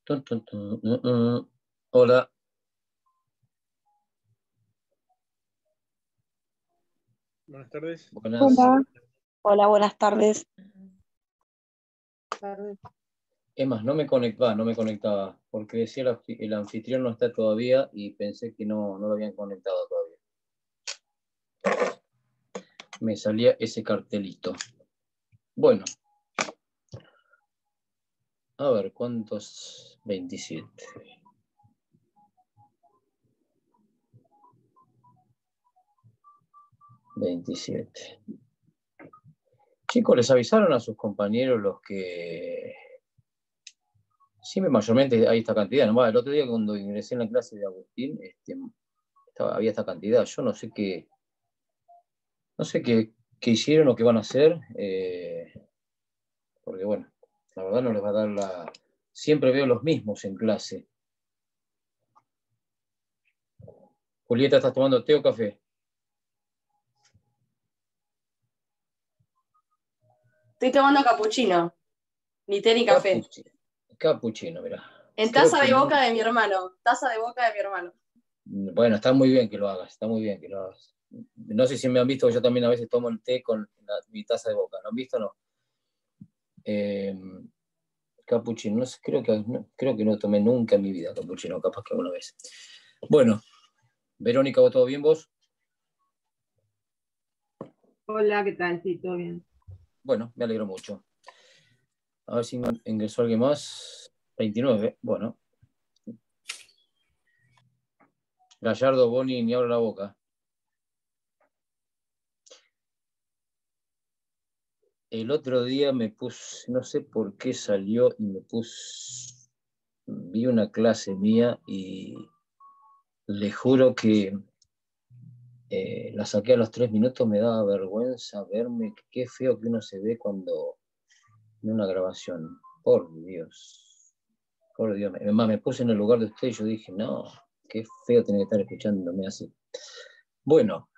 Tun, tun, tun, Hola. Buenas tardes. Buenas. Hola. Hola, buenas tardes. Es más, no me conectaba, porque decía el anfitrión no está todavía y pensé que no lo habían conectado todavía. Me salía ese cartelito. Bueno. A ver, ¿cuántos? 27. Chicos, ¿les avisaron a sus compañeros los que... Siempre mayormente hay esta cantidad? ¿No? El otro día cuando ingresé en la clase de Agustín, había esta cantidad. Yo no sé qué hicieron o qué van a hacer, porque bueno, la verdad no les va a dar la... Siempre veo los mismos en clase. Julieta, ¿estás tomando té o café? Estoy tomando capuchino. Ni té ni café. Capuchino, mirá. En taza de boca de mi hermano. Taza de boca de mi hermano. Bueno, está muy bien que lo hagas, está muy bien que lo hagas. No sé si me han visto, yo también a veces tomo el té con mi taza de boca. ¿Lo han visto o no? Capuchino, no sé, creo que no tomé nunca en mi vida capuchino, capaz que alguna vez. Bueno, Verónica, ¿vos todo bien vos? Hola, ¿qué tal? Sí, todo bien. Bueno, me alegro mucho. A ver si ingresó alguien más. 29, bueno. Gallardo, Boni, ni abre la boca. El otro día me puse, no sé por qué salió y vi una clase mía y le juro que la saqué a los 3 minutos, me daba vergüenza verme, qué feo que uno se ve cuando en una grabación. Por Dios, me puse en el lugar de usted y yo dije, no, qué feo tener que estar escuchándome así. Bueno,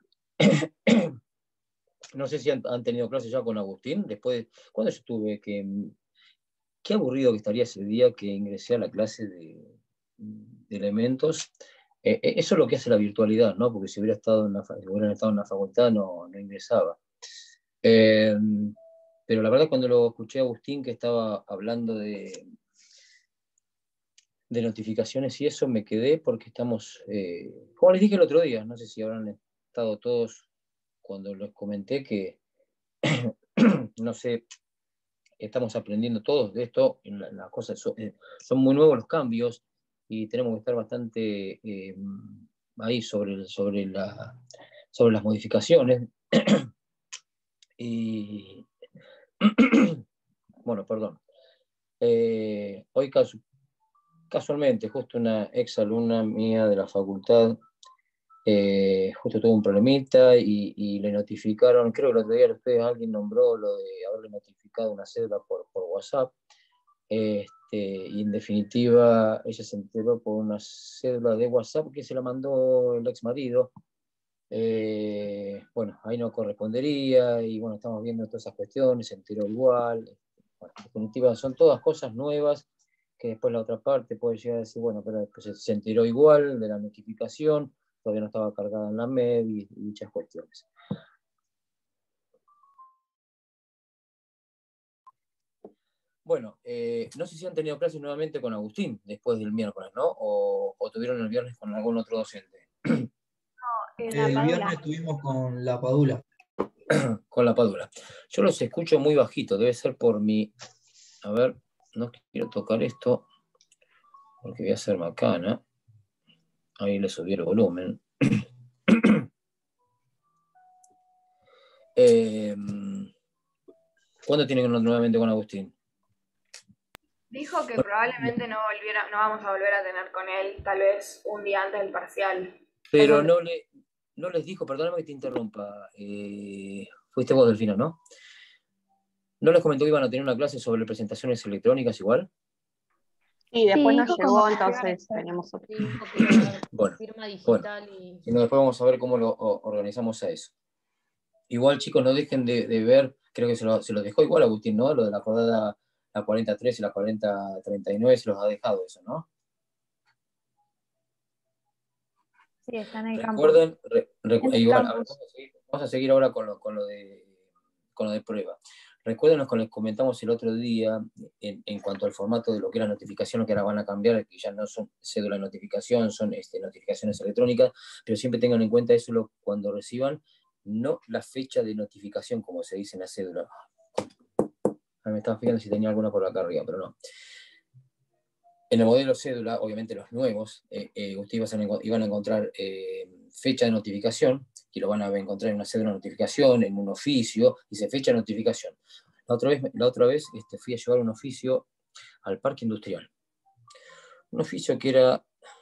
no sé si han tenido clases ya con Agustín, después, cuando yo estuve, qué aburrido que estaría ese día que ingresé a la clase de elementos. Eso es lo que hace la virtualidad, ¿no? Porque si hubieran estado en la facultad no ingresaba. Pero la verdad cuando lo escuché a Agustín que estaba hablando de notificaciones y eso, me quedé porque estamos, como les dije el otro día, no sé si habrán estado todos cuando les comenté que, no sé, estamos aprendiendo todos de esto, las cosas son muy nuevos los cambios y tenemos que estar bastante ahí sobre las modificaciones. Y bueno, perdón. Hoy casualmente, justo una ex alumna mía de la facultad, justo tuvo un problemita y le notificaron, creo que el otro día alguien nombró lo de haberle notificado una cédula por WhatsApp. Y en definitiva ella se enteró por una cédula de WhatsApp que se la mandó el ex marido. Bueno, ahí no correspondería y bueno, estamos viendo todas esas cuestiones, se enteró igual. Bueno, en definitiva son todas cosas nuevas que después la otra parte puede llegar a decir, bueno, pero después se enteró igual de la notificación, todavía no estaba cargada en la MED y dichas cuestiones. Bueno, no sé si han tenido clases nuevamente con Agustín después del miércoles, ¿no? O tuvieron el viernes con algún otro docente. El viernes estuvimos con la Padula. Con la Padula. Yo los escucho muy bajito, debe ser por mi... A ver, no quiero tocar esto porque voy a hacer macana. Ahí le subí el volumen. ¿Cuándo tienen que ir nuevamente con Agustín? Dijo que probablemente no vamos a volver a tener con él, tal vez un día antes del parcial. Pero no les dijo, perdóname que te interrumpa, fuiste vos, Delfina, ¿no? ¿No les comentó que iban a tener una clase sobre presentaciones electrónicas igual? Y después Sí, nos llegó, entonces tenemos otro. Bueno, firma digital y... Si no, después vamos a ver cómo lo organizamos a eso. Igual, chicos, no dejen de ver, creo que se lo dejó igual Agustín, ¿no? Lo de la jornada la 4013 y la 4039 se los ha dejado eso, ¿no? Sí, está en el campo. Recuerden, En el igual, a ver, campus. vamos a seguir ahora con lo de prueba. Recuerden lo que les comentamos el otro día en cuanto al formato de lo que era notificación, que ahora van a cambiar, que ya no son cédula de notificación, son notificaciones electrónicas, pero siempre tengan en cuenta eso cuando reciban, no la fecha de notificación, como se dice en la cédula. Me estaba fijando si tenía alguna por acá arriba, pero no. En el modelo cédula, obviamente los nuevos, ustedes iban a encontrar fecha de notificación, que lo van a encontrar en una cédula de notificación, en un oficio, dice fecha de notificación. La otra vez fui a llevar un oficio al parque industrial. Un oficio que era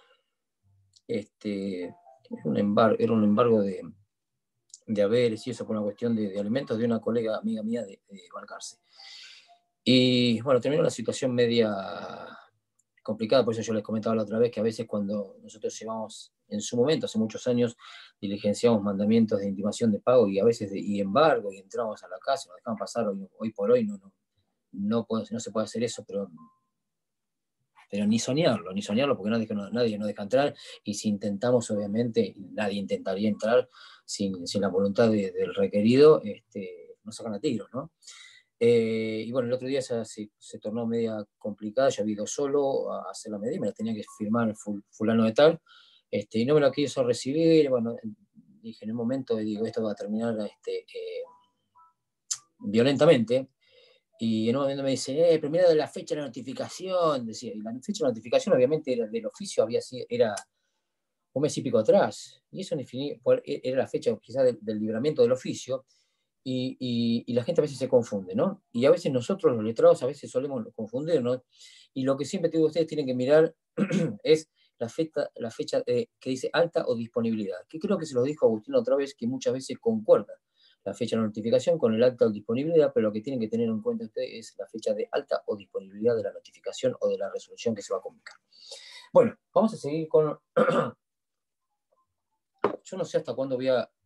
era un embargo de haberes y eso por una cuestión de alimentos de una colega amiga mía de Balcarce. Y bueno, terminó la situación media complicada, por eso yo les comentaba la otra vez que a veces cuando nosotros llevamos, en su momento, hace muchos años, diligenciamos mandamientos de intimación de pago y a veces y embargo y entramos a la casa, nos dejaban pasar hoy por hoy, no se puede hacer eso, pero ni soñarlo, porque nadie nos deja entrar, y si intentamos, obviamente, nadie intentaría entrar sin la voluntad del requerido, nos sacan a tiros, ¿no? Y bueno, el otro día se tornó media complicada, yo había ido solo a hacer la medida, me la tenía que firmar fulano de tal, y no me la quiso recibir, bueno, dije en un momento, digo, esto va a terminar violentamente, y en un momento me dice, pero mira la fecha de la notificación, decía, y la fecha de la notificación obviamente era del oficio, era un mes y pico atrás, y eso era la fecha quizás del libramiento del oficio, y la gente a veces se confunde, ¿no? Y a veces nosotros los letrados a veces solemos confundirnos, y lo que siempre te digo, ustedes tienen que mirar es la fecha que dice alta o disponibilidad, que creo que se lo dijo Agustín otra vez, que muchas veces concuerda la fecha de la notificación con el alta o disponibilidad, pero lo que tienen que tener en cuenta ustedes es la fecha de alta o disponibilidad de la notificación o de la resolución que se va a comunicar. Bueno, vamos a seguir con... Yo no sé hasta cuándo voy a...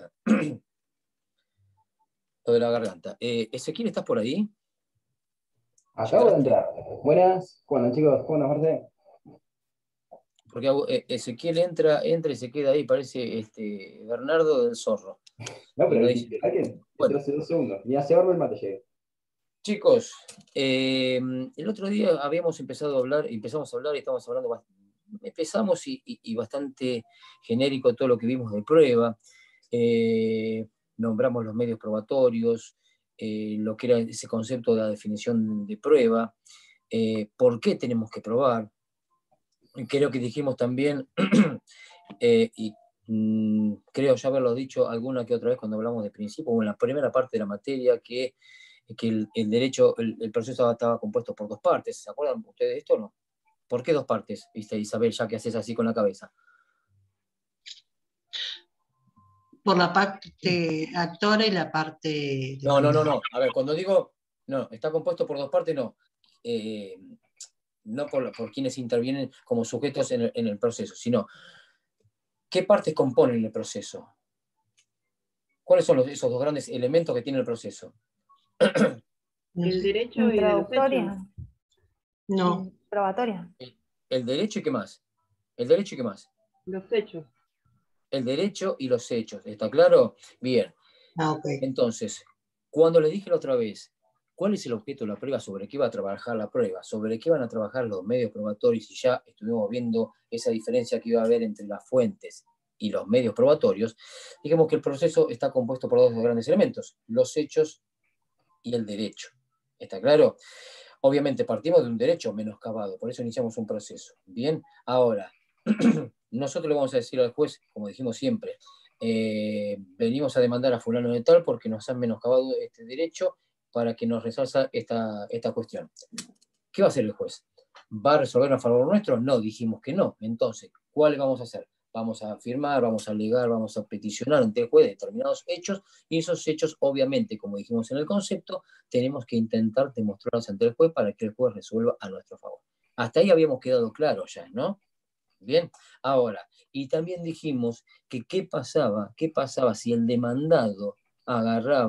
lo de la garganta. Ezequiel, ¿estás por ahí? Acabo de entrar. Buenas. ¿Cómo andan, chicos? ¿Cómo andan, Marce? Porque Ezequiel entra y se queda ahí, parece Bernardo del Zorro. No, pero dice, bueno. Hace 2 segundos. Ni hace barba el mate llegué. Chicos, el otro día empezamos a hablar y estamos hablando, empezamos y bastante genérico todo lo que vimos de prueba, nombramos los medios probatorios, lo que era ese concepto de la definición de prueba, por qué tenemos que probar. Creo que dijimos también, creo ya haberlo dicho alguna que otra vez cuando hablamos de principio, o en la primera parte de la materia, que el derecho, el proceso estaba compuesto por 2 partes. ¿Se acuerdan ustedes de esto o no? ¿Por qué 2 partes, viste, Isabel, ya que haces así con la cabeza? Por la parte actora y la parte... No. A ver, cuando digo, no, está compuesto por 2 partes, no. No por quienes intervienen como sujetos en el proceso, sino ¿qué partes componen el proceso? ¿Cuáles son esos 2 grandes elementos que tiene el proceso? El derecho y los hechos. No. Probatoria. El derecho y qué más. El derecho y qué más. Los hechos. El derecho y los hechos. ¿Está claro? Bien. Okay. Entonces, cuando le dije la otra vez, ¿cuál es el objeto de la prueba? ¿Sobre qué va a trabajar la prueba? ¿Sobre qué van a trabajar los medios probatorios? Y ya estuvimos viendo esa diferencia que iba a haber entre las fuentes y los medios probatorios. Digamos que el proceso está compuesto por 2 grandes elementos, los hechos y el derecho. ¿Está claro? Obviamente partimos de un derecho menoscabado, por eso iniciamos un proceso. Bien, ahora, nosotros le vamos a decir al juez, como dijimos siempre, venimos a demandar a fulano de tal porque nos han menoscabado este derecho para que nos resalza esta cuestión. ¿Qué va a hacer el juez? ¿Va a resolver a favor nuestro? No, dijimos que no. Entonces, ¿cuál vamos a hacer? Vamos a firmar, vamos a alegar, vamos a peticionar ante el juez determinados hechos, y esos hechos, obviamente, como dijimos en el concepto, tenemos que intentar demostrarlos ante el juez para que el juez resuelva a nuestro favor. Hasta ahí habíamos quedado claros ya, ¿no? Bien, ahora, y también dijimos que qué pasaba si el demandado agarraba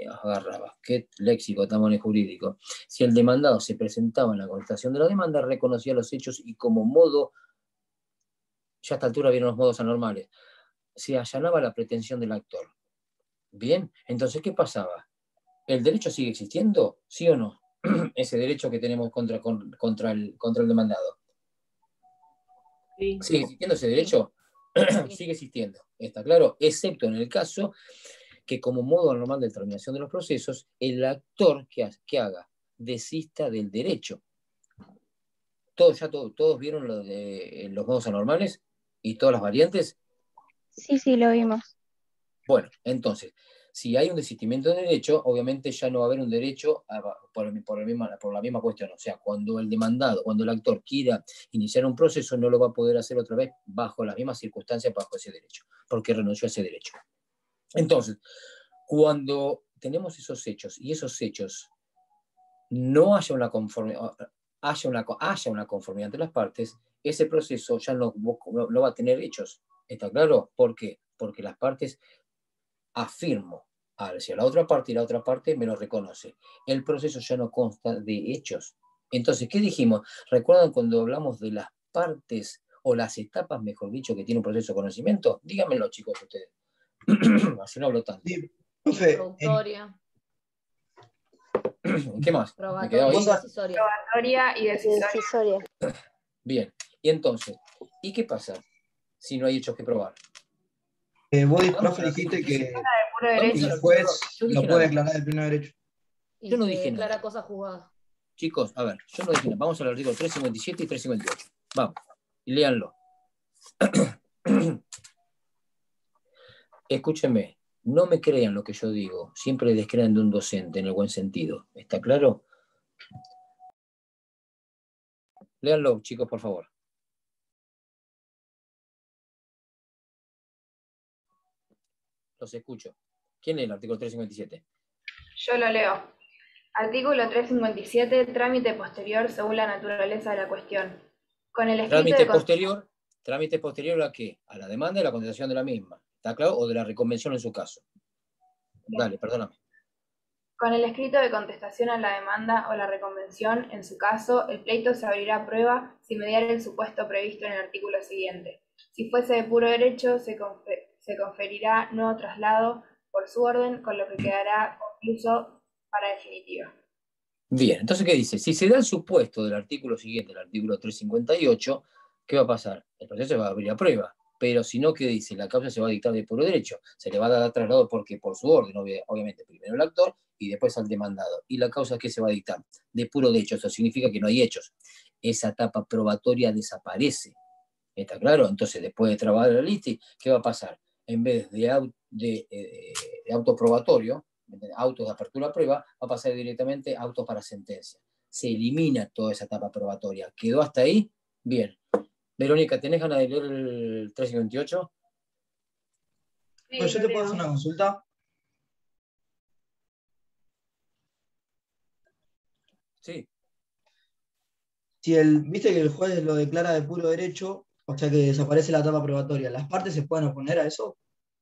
agarraba, qué léxico tan jurídico. Si el demandado se presentaba en la contestación de la demanda, reconocía los hechos y como modo, ya a esta altura vieron los modos anormales, se allanaba la pretensión del actor. Bien, entonces, ¿qué pasaba? ¿El derecho sigue existiendo? ¿Sí o no? Ese derecho que tenemos contra el demandado. Sí. ¿Sigue existiendo ese derecho? Sigue existiendo, está claro, excepto en el caso que como modo normal de terminación de los procesos, el actor que haga desista del derecho. ¿Todos vieron los modos anormales y todas las variantes? Sí, lo vimos. Bueno, entonces, si hay un desistimiento de derecho, obviamente ya no va a haber un derecho por la misma cuestión. O sea, cuando el demandado, cuando el actor quiera iniciar un proceso, no lo va a poder hacer otra vez bajo las mismas circunstancias, bajo ese derecho, porque renunció a ese derecho. Entonces, cuando tenemos esos hechos y esos hechos no haya una conformidad, haya una conformidad entre las partes, ese proceso ya no va a tener hechos. ¿Está claro? ¿Por qué? Porque las partes afirmo hacia la otra parte y la otra parte me lo reconoce. El proceso ya no consta de hechos. Entonces, ¿qué dijimos? ¿Recuerdan cuando hablamos de las partes o las etapas, mejor dicho, que tiene un proceso de conocimiento? Díganmelo, chicos, ustedes. Así no hablo tanto. Sí, profe, Productoria. ¿Qué más? ¿Me quedaba ahí? Probatoria y decisoria. Bien. Y entonces, ¿y qué pasa si no hay hechos que probar? vos, profe, dijiste que el juez lo puede declarar el pleno derecho. Yo no dije declara nada. cosa juzgada. Chicos, a ver, yo no dije nada. Vamos al artículo 357 y 358. Vamos, y léanlo. Escúchenme, no me crean lo que yo digo. Siempre descrean de un docente en el buen sentido. ¿Está claro? Léanlo, chicos, por favor. Los escucho. ¿Quién lee el artículo 357? Yo lo leo. Artículo 357, trámite posterior según la naturaleza de la cuestión. Con el escrito ¿Trámite posterior a qué? A la demanda y la contestación de la misma. ¿Está claro? O de la reconvención en su caso. Dale, perdóname. Con el escrito de contestación a la demanda o la reconvención, en su caso, el pleito se abrirá a prueba si mediare el supuesto previsto en el artículo siguiente. Si fuese de puro derecho, se conferirá nuevo traslado por su orden, con lo que quedará concluso para definitiva. Bien, entonces, ¿qué dice? Si se da el supuesto del artículo siguiente, el artículo 358, ¿qué va a pasar? El proceso se va a abrir a prueba. Pero si no, ¿qué dice? La causa se va a dictar de puro derecho. Se le va a dar traslado porque por su orden, obviamente, primero el actor y después al demandado. ¿Y la causa qué se va a dictar? De puro derecho. Eso significa que no hay hechos. Esa etapa probatoria desaparece. ¿Está claro? Entonces, después de trabajar la lista, ¿qué va a pasar? En vez de auto probatorio, autos de apertura a prueba, va a pasar directamente a autos para sentencia. Se elimina toda esa etapa probatoria. ¿Quedó hasta ahí? Bien. Verónica, ¿tenés ganas de leer el 358? Sí, pues yo te puedo hacer una consulta. Sí. Si viste que el juez lo declara de puro derecho, o sea que desaparece la etapa probatoria, ¿las partes se pueden oponer a eso?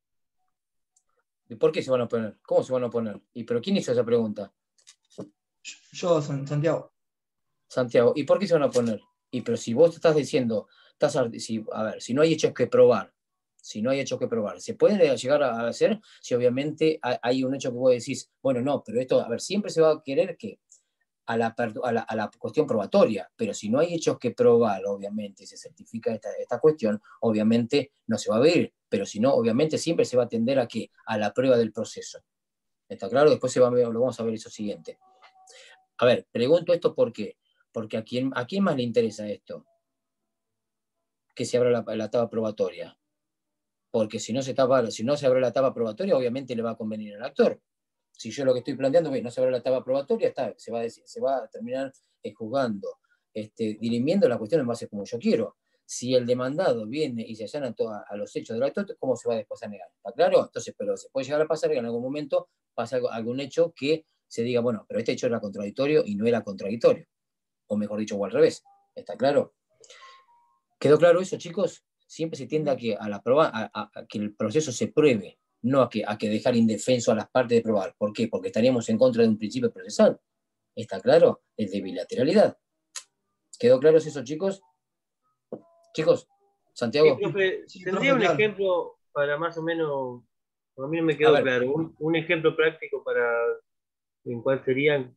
¿Por qué se van a oponer? ¿Cómo se van a oponer? ¿Pero quién hizo esa pregunta? Yo, Santiago. Santiago, ¿y por qué se van a oponer? Pero si vos estás diciendo, si no hay hechos que probar, ¿se puede llegar a hacer si obviamente hay un hecho que vos decís, bueno, no, pero esto, siempre se va a querer que a la cuestión probatoria, pero si no hay hechos que probar, obviamente, se certifica esta cuestión, obviamente no se va a ver, pero si no, obviamente siempre se va a atender a ¿qué? A la prueba del proceso. ¿Está claro? Después lo vamos a ver eso siguiente. A ver, pregunto esto ¿por qué? Porque ¿a quién más le interesa esto? Que se abra la etapa probatoria. Porque si no se abre la etapa probatoria, obviamente le va a convenir al actor. Si yo lo que estoy planteando es no se abre la etapa probatoria, se va a terminar juzgando, dirimiendo la cuestión en base como yo quiero. Si el demandado viene y se allana a los hechos del actor, ¿cómo se va después a negar? ¿Está claro? Entonces, pero se puede llegar a pasar que en algún momento pasa algún hecho que se diga, bueno, pero este hecho era contradictorio y no era contradictorio. O mejor dicho, o al revés. ¿Está claro? ¿Quedó claro eso, chicos? Siempre se tiende a que el proceso se pruebe. no a que dejar indefenso a las partes de probar. ¿Por qué? Porque estaríamos en contra de un principio procesal. ¿Está claro? El de bilateralidad. ¿Quedó claro eso, chicos? Chicos, Santiago. Sí, profe, ¿tendría un ejemplo para más o menos? A mí no me quedó claro. Un ejemplo práctico en cuál serían.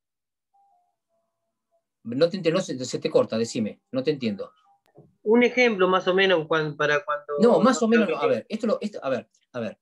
No te entiendo, se te corta, decime, no te entiendo. Un ejemplo más o menos para cuando... No, más o menos, a ver, a ver.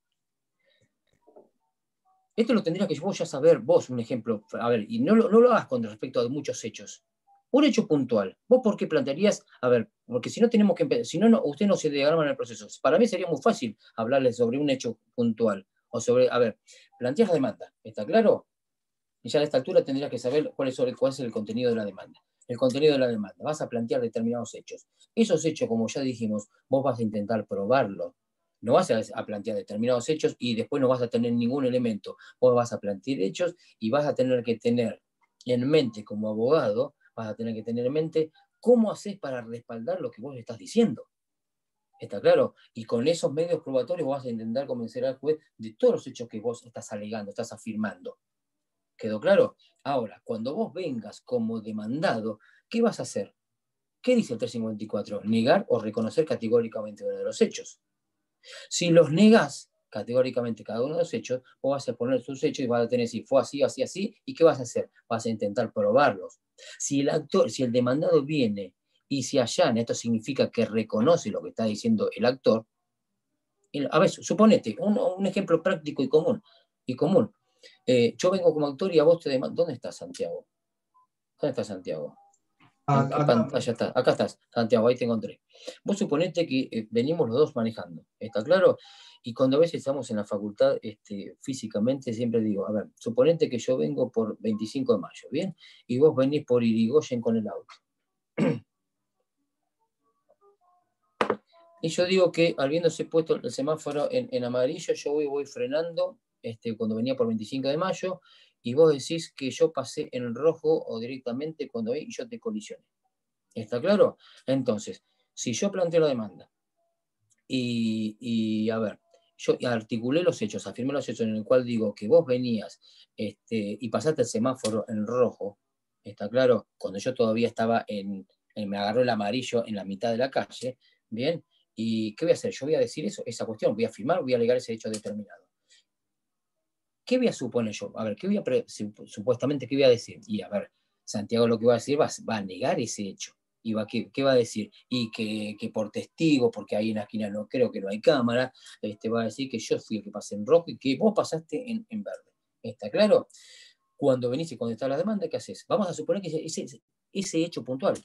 Esto lo tendrías que vos ya saber, vos, un ejemplo, a ver, y no lo hagas con respecto a muchos hechos. Un hecho puntual. ¿Vos por qué plantearías? A ver, porque si no tenemos que empezar, si no, usted no se diagrama en el proceso. Para mí sería muy fácil hablarles sobre un hecho puntual. O sobre, a ver, planteas la demanda, ¿está claro? Y ya a esta altura tendrías que saber cuál es el contenido de la demanda. El contenido de la demanda. Vas a plantear determinados hechos. Esos hechos, como ya dijimos, vos vas a intentar probarlo. No vas a plantear determinados hechos y después no vas a tener ningún elemento. Vos vas a plantear hechos y vas a tener que tener en mente como abogado, vas a tener que tener en mente cómo haces para respaldar lo que vos le estás diciendo. ¿Está claro? Y con esos medios probatorios vos vas a intentar convencer al juez de todos los hechos que vos estás alegando, estás afirmando. ¿Quedó claro? Ahora, cuando vos vengas como demandado, ¿qué vas a hacer? ¿Qué dice el 354? Negar o reconocer categóricamente uno de los hechos. Si los negás categóricamente cada uno de los hechos, vos vas a poner sus hechos y vas a tener si fue así, así, así, ¿y qué vas a hacer? Vas a intentar probarlos. Si el demandado viene y se allana, esto significa que reconoce lo que está diciendo el actor. A ver, suponete, un ejemplo práctico y común. Yo vengo como autor y a vos te demando. ¿Dónde estás, Santiago? ¿Dónde está Santiago? ¿En qué pantalla está? Acá estás, Santiago, ahí te encontré. Vos suponete que venimos los dos manejando, ¿está claro? Y cuando a veces estamos en la facultad físicamente, siempre digo, a ver, suponete que yo vengo por 25 de mayo, ¿bien? Y vos venís por Irigoyen con el auto. Y yo digo que habiéndose puesto el semáforo en amarillo, yo voy frenando cuando venía por 25 de mayo, y vos decís que yo pasé en rojo o directamente cuando yo te colisioné. ¿Está claro? Entonces, si yo planteo la demanda y a ver, yo articulé los hechos, afirmé los hechos en el cual digo que vos venías y pasaste el semáforo en rojo, ¿está claro? Cuando yo todavía estaba me agarró el amarillo en la mitad de la calle, ¿bien? ¿Y qué voy a hacer? Yo voy a decir esa cuestión, voy a afirmar, voy a alegar ese hecho determinado. ¿Qué voy a suponer yo? A ver, supuestamente, ¿qué voy a decir? Y a ver, Santiago lo que va a decir va a negar ese hecho. Y ¿qué va a decir? Y que por testigo, porque ahí en la esquina no creo que no hay cámara, va a decir que yo fui el que pasé en rojo y que vos pasaste en verde. ¿Está claro? Cuando venís y contestás la demanda, ¿qué haces? Vamos a suponer que ese hecho puntual.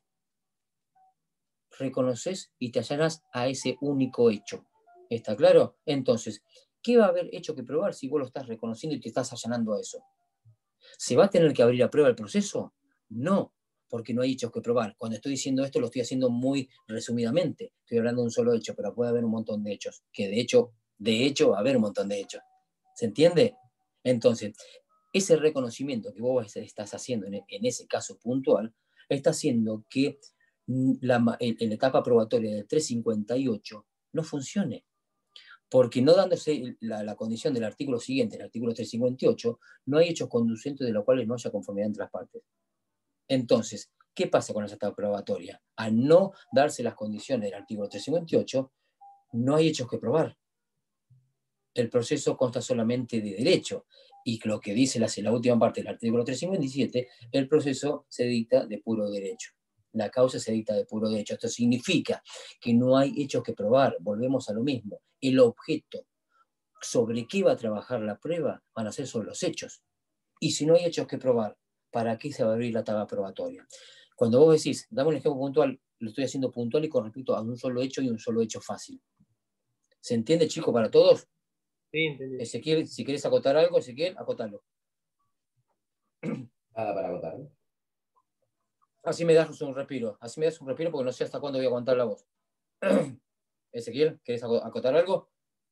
Reconoces y te allanas a ese único hecho. ¿Está claro? Entonces, ¿qué va a haber hecho que probar si vos lo estás reconociendo y te estás allanando a eso? ¿Se va a tener que abrir a prueba el proceso? No, porque no hay hechos que probar. Cuando estoy diciendo esto lo estoy haciendo muy resumidamente. Estoy hablando de un solo hecho, pero puede haber un montón de hechos. Que de hecho va a haber un montón de hechos. ¿Se entiende? Entonces, ese reconocimiento que vos estás haciendo en ese caso puntual, está haciendo que la etapa probatoria del 358 no funcione. Porque no dándose la condición del artículo siguiente, el artículo 358, no hay hechos conducentes de los cuales no haya conformidad entre las partes. Entonces, ¿qué pasa con esa etapa probatoria? Al no darse las condiciones del artículo 358, no hay hechos que probar. El proceso consta solamente de derecho, y lo que dice la última parte del artículo 357, el proceso se dicta de puro derecho. La causa se dicta de puro derecho. Esto significa que no hay hechos que probar. Volvemos a lo mismo. El objeto sobre qué va a trabajar la prueba van a ser sobre los hechos. Y si no hay hechos que probar, ¿para qué se va a abrir la etapa probatoria? Cuando vos decís, dame un ejemplo puntual, lo estoy haciendo puntual y con respecto a un solo hecho y un solo hecho fácil. ¿Se entiende, chico, para todos? Sí, entendí. Ezequiel, si querés acotar algo, Ezequiel, acotalo. Nada para acotar. Así me das un respiro. Así me das un respiro porque no sé hasta cuándo voy a aguantar la voz. Ezequiel, ¿querés acotar algo?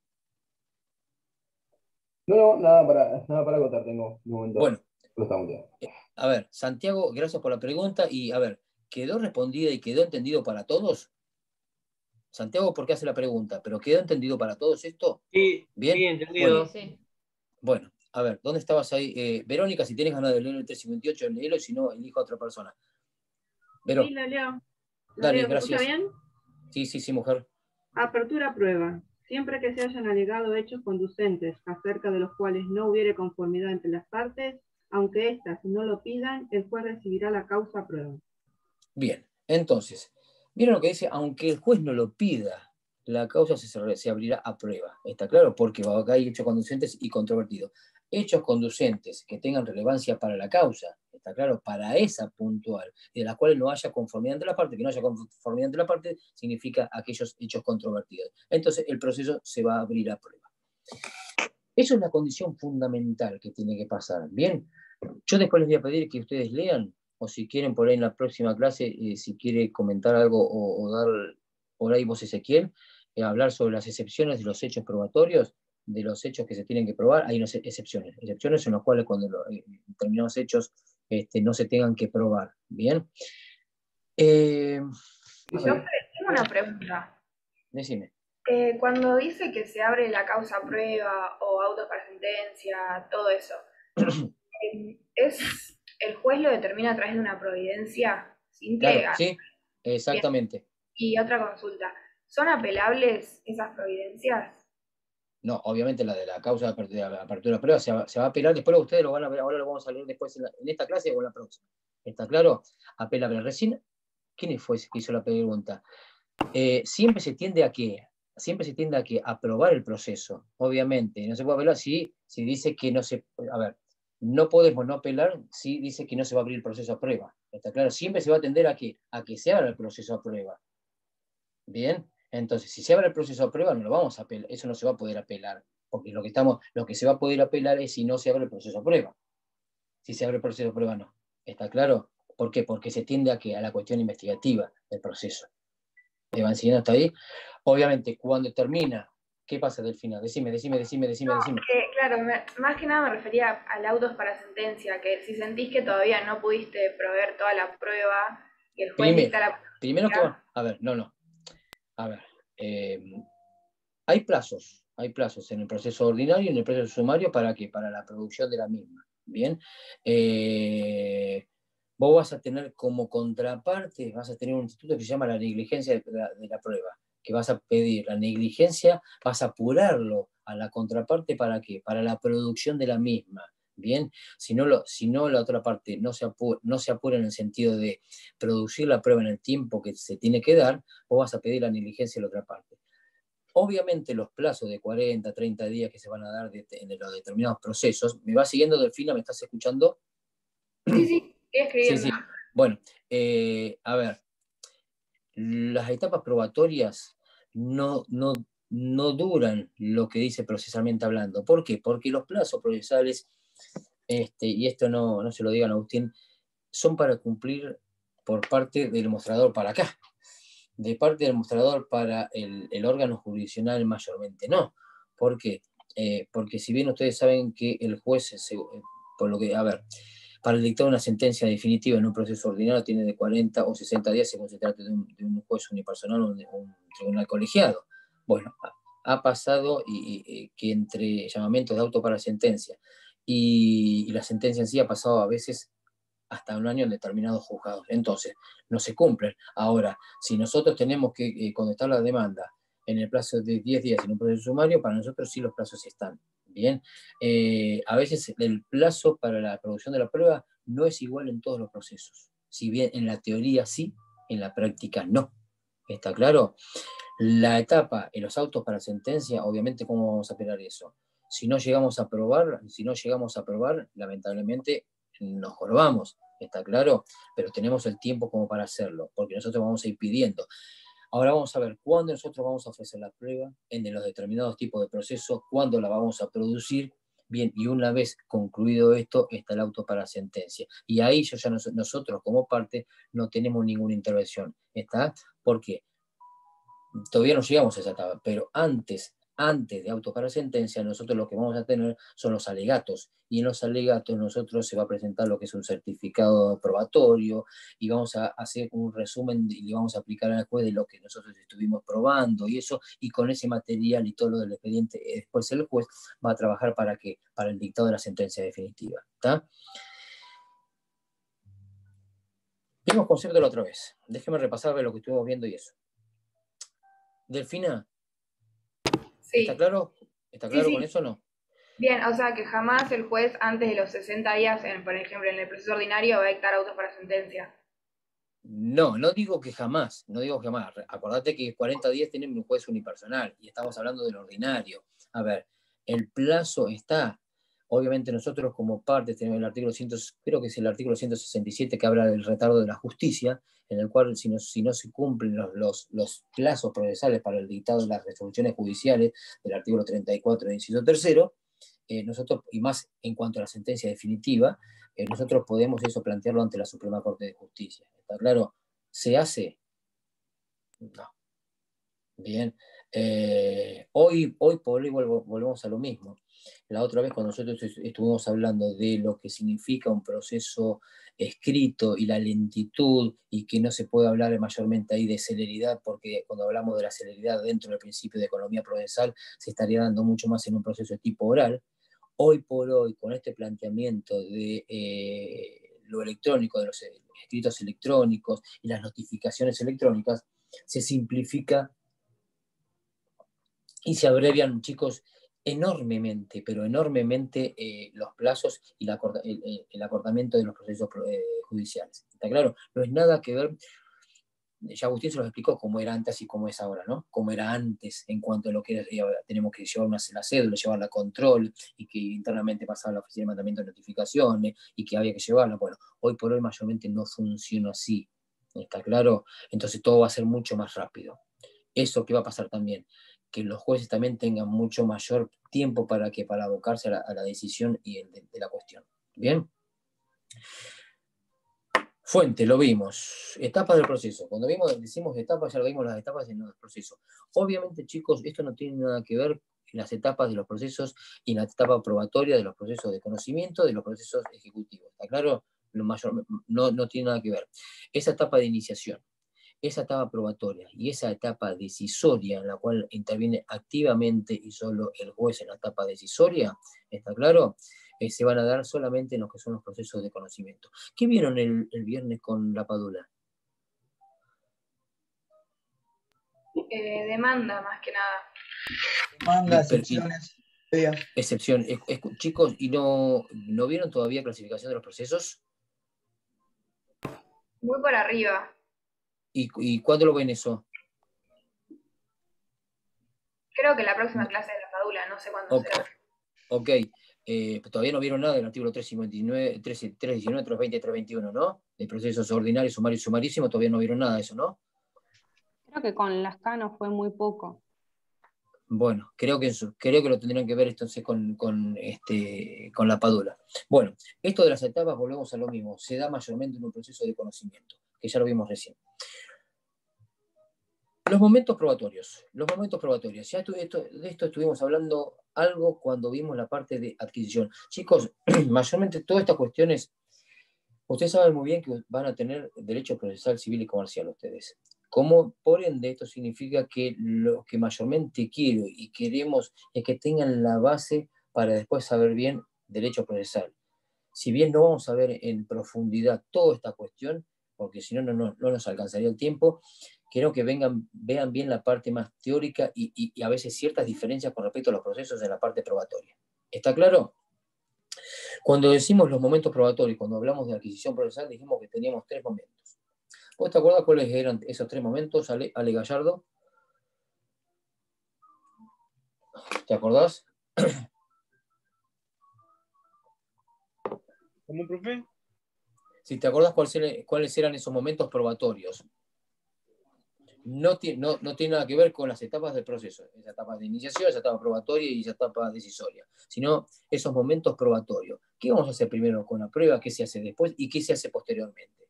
No, nada para acotar tengo un momento. Bueno, estamos bien. A ver, Santiago, gracias por la pregunta y a ver, ¿quedó respondida y quedó entendido para todos? Santiago, ¿por qué hace la pregunta? ¿Pero quedó entendido para todos esto? Sí, ¿Bien? sí, entendido. Bueno, a ver, ¿dónde estabas ahí? Verónica, si tienes ganas de leer el 358, léelo, y si no, elijo a otra persona. Veró. Sí, la leo. Dale, ¿Me gracias. escucha bien? Sí, mujer. Apertura prueba. Siempre que se hayan alegado hechos conducentes acerca de los cuales no hubiere conformidad entre las partes, aunque éstas no lo pidan, el juez recibirá la causa prueba. Bien, entonces, ¿vieron lo que dice? Aunque el juez no lo pida, la causa se abrirá a prueba. ¿Está claro? Porque acá hay hechos conducentes y controvertidos. Hechos conducentes que tengan relevancia para la causa, ¿está claro? Para esa puntual, de las cuales no haya conformidad entre las partes, que no haya conformidad entre las partes, significa aquellos hechos controvertidos. Entonces, el proceso se va a abrir a prueba. Eso es la condición fundamental que tiene que pasar. Bien, yo después les voy a pedir que ustedes lean, o si quieren por ahí en la próxima clase, si quiere comentar algo o dar por ahí vos, Ezequiel, hablar sobre las excepciones de los hechos probatorios, de los hechos que se tienen que probar. Hay unas excepciones en las cuales cuando determinados hechos no se tengan que probar. Bien. Yo tengo una pregunta. Decime. Cuando dice que se abre la causa a prueba o autos para sentencia, todo eso, ¿es el juez lo determina a través de una providencia? Sin que claro, sí, exactamente. Y otra consulta, ¿son apelables esas providencias? No, obviamente la de la causa de apertura de prueba se va a apelar, después ustedes lo van a ver, ahora lo vamos a leer después en esta clase o en la próxima. ¿Está claro? Apelable. Recién, ¿quién fue ese que hizo la pregunta? Siempre se tiende a qué? Siempre se tiende a que aprobar el proceso, obviamente. No se puede apelar si dice que no se... A ver, no podemos no apelar si dice que no se va a abrir el proceso a prueba. ¿Está claro? Siempre se va a tender a que se abra el proceso a prueba. Bien, entonces, si se abre el proceso a prueba, no lo vamos a apelar, eso no se va a poder apelar, porque lo que se va a poder apelar es si no se abre el proceso a prueba. Si se abre el proceso a prueba, no. ¿Está claro? ¿Por qué? Porque se tiende a la cuestión investigativa del proceso. ¿Me van siguiendo hasta ahí? Obviamente, cuando termina, ¿qué pasa del final? Decime. Claro, más que nada me refería al autos para sentencia, que si sentís que todavía no pudiste proveer toda la prueba y el juez dicta la... Primero que... A ver, no. A ver, hay plazos en el proceso ordinario y en el proceso sumario para la producción de la misma. Bien, vos vas a tener como contraparte, vas a tener un instituto que se llama la negligencia de la prueba, que vas a pedir la negligencia, vas a apurarlo a la contraparte ¿para qué? Para la producción de la misma. Bien, si no la otra parte no se apura en el sentido de producir la prueba en el tiempo que se tiene que dar, vos vas a pedir la negligencia de la otra parte. Obviamente los plazos de 40, 30 días que se van a dar en los determinados procesos, ¿me va siguiendo, Delfina? ¿Me estás escuchando? Sí, escribiendo. Sí. Bueno, a ver, las etapas probatorias no duran lo que dice procesalmente hablando. ¿Por qué? Porque los plazos procesales, y esto no se lo digan a Agustín, son para cumplir por parte del demostrador para acá. De parte del demostrador para el órgano jurisdiccional mayormente no. ¿Por qué? Porque si bien ustedes saben que el juez, por lo que, a ver, para dictar una sentencia definitiva en un proceso ordinario tiene de 40 o 60 días según se trate de un juez unipersonal o de un tribunal colegiado. Bueno, ha pasado y que entre llamamientos de auto para sentencia y la sentencia en sí ha pasado a veces hasta un año en determinados juzgados. Entonces, no se cumplen. Ahora, si nosotros tenemos que contestar la demanda en el plazo de 10 días en un proceso sumario, para nosotros sí los plazos están. Bien, a veces el plazo para la producción de la prueba no es igual en todos los procesos. Si bien en la teoría sí, en la práctica no. ¿Está claro? La etapa en los autos para sentencia, obviamente, ¿cómo vamos a apelar eso? Si no llegamos a aprobar, lamentablemente nos jorobamos, ¿está claro? Pero tenemos el tiempo como para hacerlo, porque nosotros vamos a ir pidiendo. Ahora vamos a ver cuándo nosotros vamos a ofrecer la prueba en los determinados tipos de procesos, cuándo la vamos a producir, bien, y una vez concluido esto, está el auto para sentencia. Y ahí nosotros como parte no tenemos ninguna intervención, ¿está? ¿Por qué? Todavía no llegamos a esa etapa, pero antes antes de autocar sentencia, nosotros lo que vamos a tener son los alegatos, y en los alegatos nosotros se va a presentar lo que es un certificado probatorio, y vamos a hacer un resumen y le vamos a aplicar al juez de lo que nosotros estuvimos probando, y eso, y con ese material y todo lo del expediente, después el juez va a trabajar para el dictado de la sentencia definitiva. ¿Está? Vimos concepto la otra vez. Déjeme repasar lo que estuvimos viendo y eso. Delfina, Sí. ¿está claro? ¿Está claro Sí. con eso o no? Bien, o sea que jamás el juez antes de los 60 días, por ejemplo, en el proceso ordinario, va a dictar autos para sentencia. No, no digo que jamás, no digo que jamás. Acordate que 40 días tienen un juez unipersonal y estamos hablando del ordinario. A ver, el plazo está. Obviamente nosotros como parte tenemos el artículo creo que es el artículo 167 que habla del retardo de la justicia, en el cual si no se cumplen los plazos procesales para el dictado de las resoluciones judiciales del artículo 34 inciso tercero, nosotros, y más en cuanto a la sentencia definitiva, nosotros podemos eso plantearlo ante la Suprema Corte de Justicia. ¿Está claro? ¿Se hace? No. Bien. Hoy por hoy volvemos a lo mismo. La otra vez cuando nosotros estuvimos hablando de lo que significa un proceso escrito y la lentitud, y que no se puede hablar mayormente ahí de celeridad, porque cuando hablamos de la celeridad dentro del principio de economía procesal se estaría dando mucho más en un proceso de tipo oral. Hoy por hoy, con este planteamiento de lo electrónico, de los escritos electrónicos y las notificaciones electrónicas, se simplifica y se abrevian, chicos, enormemente, pero enormemente los plazos y el acortamiento de los procesos judiciales. ¿Está claro? No es nada que ver, ya Agustín se los explicó cómo era antes y cómo es ahora, ¿no? Cómo era antes en cuanto a lo que tenemos que llevar la cédula, llevarla a control, y que internamente pasaba a la oficina de mandamiento de notificaciones, y que había que llevarla. Bueno, hoy por hoy mayormente no funciona así. ¿Está claro? Entonces todo va a ser mucho más rápido. Eso que va a pasar también, que los jueces también tengan mucho mayor tiempo para abocarse a la decisión y de la cuestión. ¿Bien? Fuente, lo vimos. Etapas del proceso. Cuando decimos etapas, ya lo vimos las etapas en los procesos. Obviamente, chicos, esto no tiene nada que ver en las etapas de los procesos y en la etapa probatoria de los procesos de conocimiento, de los procesos ejecutivos. ¿Está claro? No tiene nada que ver. Esa etapa de iniciación, esa etapa probatoria y esa etapa decisoria en la cual interviene activamente y solo el juez en la etapa decisoria, ¿está claro? Se van a dar solamente en lo que son los procesos de conocimiento. ¿Qué vieron el viernes con la Padula? Demanda, más que nada. Demanda, excepciones. Excepción. Chicos, ¿y no vieron todavía clasificación de los procesos? Muy por arriba. ¿Y cuándo lo ven eso? Creo que la próxima clase de la Padula, no sé cuándo será. Ok. Todavía no vieron nada del artículo 359, 319, 320, 321, ¿no? De procesos ordinarios, sumarios y sumarísimos, todavía no vieron nada de eso, ¿no? Creo que con las CANO fue muy poco. Bueno, creo que lo tendrían que ver entonces con la Padula. Bueno, esto de las etapas, volvemos a lo mismo, se da mayormente en un proceso de conocimiento, que ya lo vimos recién. Los momentos probatorios. Ya de esto estuvimos hablando algo cuando vimos la parte de adquisición. Chicos, mayormente todas estas cuestiones, ustedes saben muy bien que van a tener derecho procesal civil y comercial ustedes. Como por ende esto significa que lo que mayormente quiero y queremos es que tengan la base para después saber bien derecho procesal. Si bien no vamos a ver en profundidad toda esta cuestión, porque si no nos alcanzaría el tiempo, quiero que vean bien la parte más teórica y a veces ciertas diferencias con respecto a los procesos en la parte probatoria. ¿Está claro? Cuando decimos los momentos probatorios, cuando hablamos de adquisición procesal, dijimos que teníamos 3 momentos. ¿Vos te acuerdas cuáles eran esos 3 momentos, Ale Gallardo? ¿Te acordás? ¿Cómo, profe? Si te acordás cuáles eran esos momentos probatorios. No tiene nada que ver con las etapas del proceso, esa etapa de iniciación, esa etapa probatoria y esa etapa decisoria, sino esos momentos probatorios. ¿Qué vamos a hacer primero con la prueba? ¿Qué se hace después? ¿Y qué se hace posteriormente?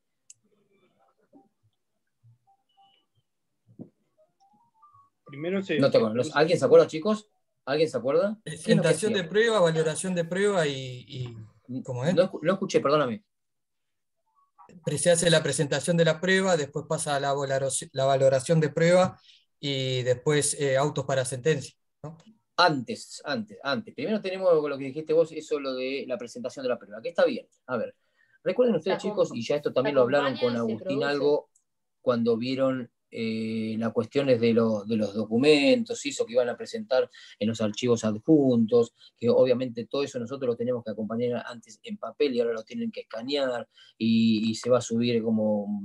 Primero ¿No te acuerdas? ¿Alguien se acuerda, chicos? ¿Alguien se acuerda? Presentación de prueba, valoración de prueba y ¿cómo es? No escuché, perdóname. Se hace la presentación de la prueba, después pasa a la valoración de prueba y después autos para sentencia, ¿no? Antes. Primero tenemos lo que dijiste vos, eso lo de la presentación de la prueba, que está bien. A ver, recuerden ustedes, chicos, y ya esto también lo hablaron con Agustín algo, cuando vieron las cuestiones de los documentos, eso que iban a presentar en los archivos adjuntos, que obviamente todo eso nosotros lo tenemos que acompañar antes en papel y ahora lo tienen que escanear y se va a subir como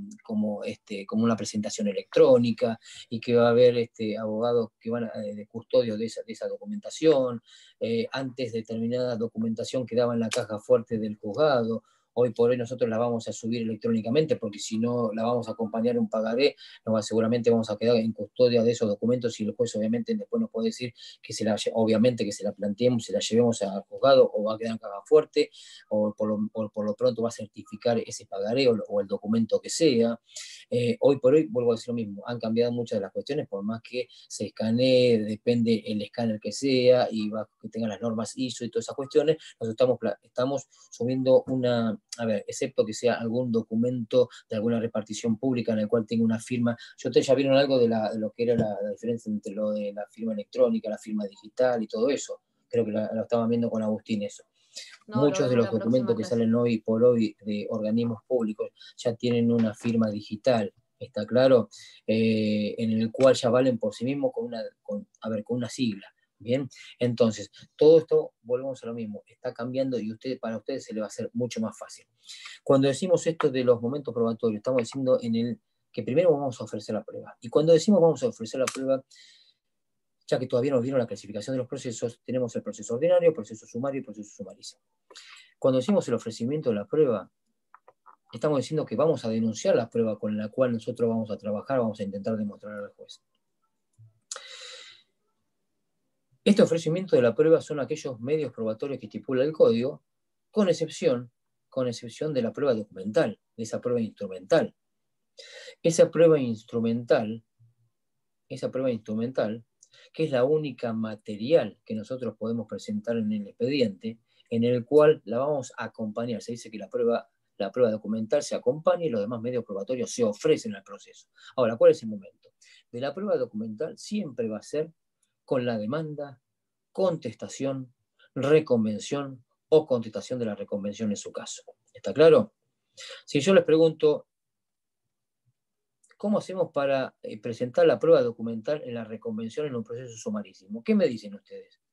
una presentación electrónica y que va a haber abogados que van de custodios de esa documentación, antes determinada documentación quedaba en la caja fuerte del juzgado. Hoy por hoy nosotros la vamos a subir electrónicamente porque si no la vamos a acompañar en un pagaré, seguramente vamos a quedar en custodia de esos documentos y el juez obviamente después nos puede decir que obviamente que se la planteemos, se la llevemos al juzgado o va a quedar en caja fuerte o por lo pronto va a certificar ese pagaré o el documento que sea. Hoy por hoy, vuelvo a decir lo mismo, han cambiado muchas de las cuestiones, por más que se escanee, depende el escáner que sea y que tenga las normas ISO y todas esas cuestiones, nosotros estamos subiendo excepto que sea algún documento de alguna repartición pública en el cual tenga una firma. Ustedes ya vieron algo de lo que era la diferencia entre lo de la firma electrónica, la firma digital y todo eso. Creo que lo estaban viendo con Agustín eso. Muchos de los documentos que salen hoy por hoy de organismos públicos ya tienen una firma digital, ¿está claro? En el cual ya valen por sí mismos con una sigla. Bien, entonces, todo esto, volvemos a lo mismo, está cambiando y para ustedes se le va a hacer mucho más fácil. Cuando decimos esto de los momentos probatorios, estamos diciendo que primero vamos a ofrecer la prueba. Y cuando decimos vamos a ofrecer la prueba, ya que todavía no vieron la clasificación de los procesos, tenemos el proceso ordinario, el proceso sumario y el proceso sumarísimo. Cuando decimos el ofrecimiento de la prueba, estamos diciendo que vamos a denunciar la prueba con la cual nosotros vamos a trabajar, vamos a intentar demostrar al juez. Este ofrecimiento de la prueba son aquellos medios probatorios que estipula el código, con excepción de la prueba documental, de esa prueba instrumental. Esa prueba instrumental, que es la única material que nosotros podemos presentar en el expediente, en el cual la vamos a acompañar. Se dice que la prueba documental se acompaña y los demás medios probatorios se ofrecen al proceso. Ahora, ¿cuál es el momento? De la prueba documental siempre va a ser con la demanda, contestación, reconvención o contestación de la reconvención en su caso. ¿Está claro? Si yo les pregunto, ¿cómo hacemos para presentar la prueba documental en la reconvención en un proceso sumarísimo? ¿Qué me dicen ustedes?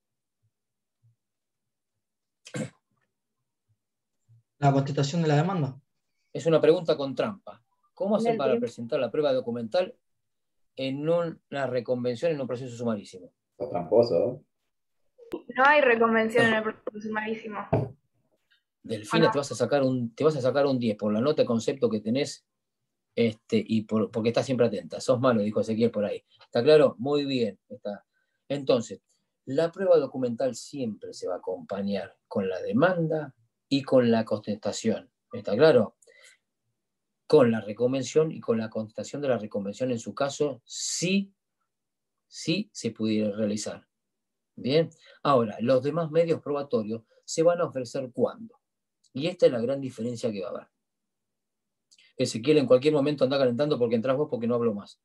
La contestación de la demanda. Es una pregunta con trampa. ¿Cómo hacen para presentar la prueba documental en una reconvención en un proceso sumarísimo? Sos tramposo. No hay reconvención en el proceso sumarísimo. Delfina, te vas a sacar un 10 por la nota de concepto que tenés porque estás siempre atenta. Sos malo, dijo Ezequiel por ahí. ¿Está claro? Muy bien. Está. Entonces, la prueba documental siempre se va a acompañar con la demanda y con la contestación. ¿Está claro? Con la reconvención y con la contestación de la reconvención en su caso, sí se pudiera realizar. Bien. Ahora, los demás medios probatorios se van a ofrecer ¿cuándo? Y esta es la gran diferencia que va a haber. Ezequiel, en cualquier momento anda calentando porque entras vos porque no hablo más.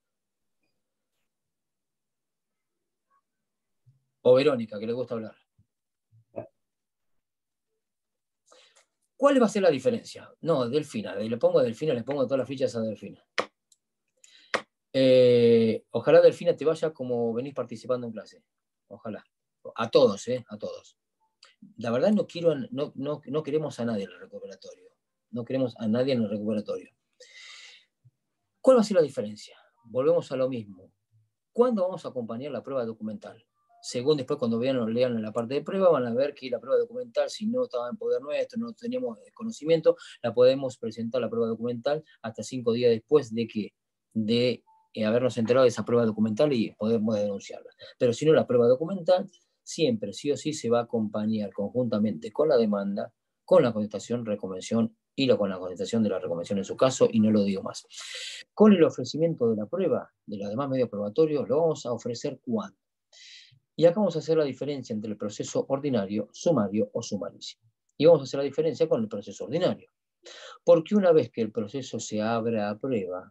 O Verónica, que le gusta hablar. ¿Cuál va a ser la diferencia? No, Delfina. Le pongo a Delfina, le pongo todas las fichas a Delfina. Ojalá, Delfina, te vaya como venís participando en clase. Ojalá. A todos, a todos. La verdad no queremos a nadie en el recuperatorio. No queremos a nadie en el recuperatorio. ¿Cuál va a ser la diferencia? Volvemos a lo mismo. ¿Cuándo vamos a acompañar la prueba documental? Según después cuando lean en la parte de prueba, van a ver que la prueba documental, si no estaba en poder nuestro, no teníamos conocimiento, la podemos presentar la prueba documental hasta 5 días después de habernos enterado de esa prueba documental y podemos denunciarla. Pero si no, la prueba documental siempre, sí o sí, se va a acompañar conjuntamente con la demanda, con la contestación, reconvención y con la contestación de la reconvención en su caso, y no lo digo más. Con el ofrecimiento de la prueba, de los demás medios probatorios, lo vamos a ofrecer ¿cuándo? Y acá vamos a hacer la diferencia entre el proceso ordinario, sumario o sumarísimo. Y vamos a hacer la diferencia con el proceso ordinario. Porque una vez que el proceso se abra a prueba,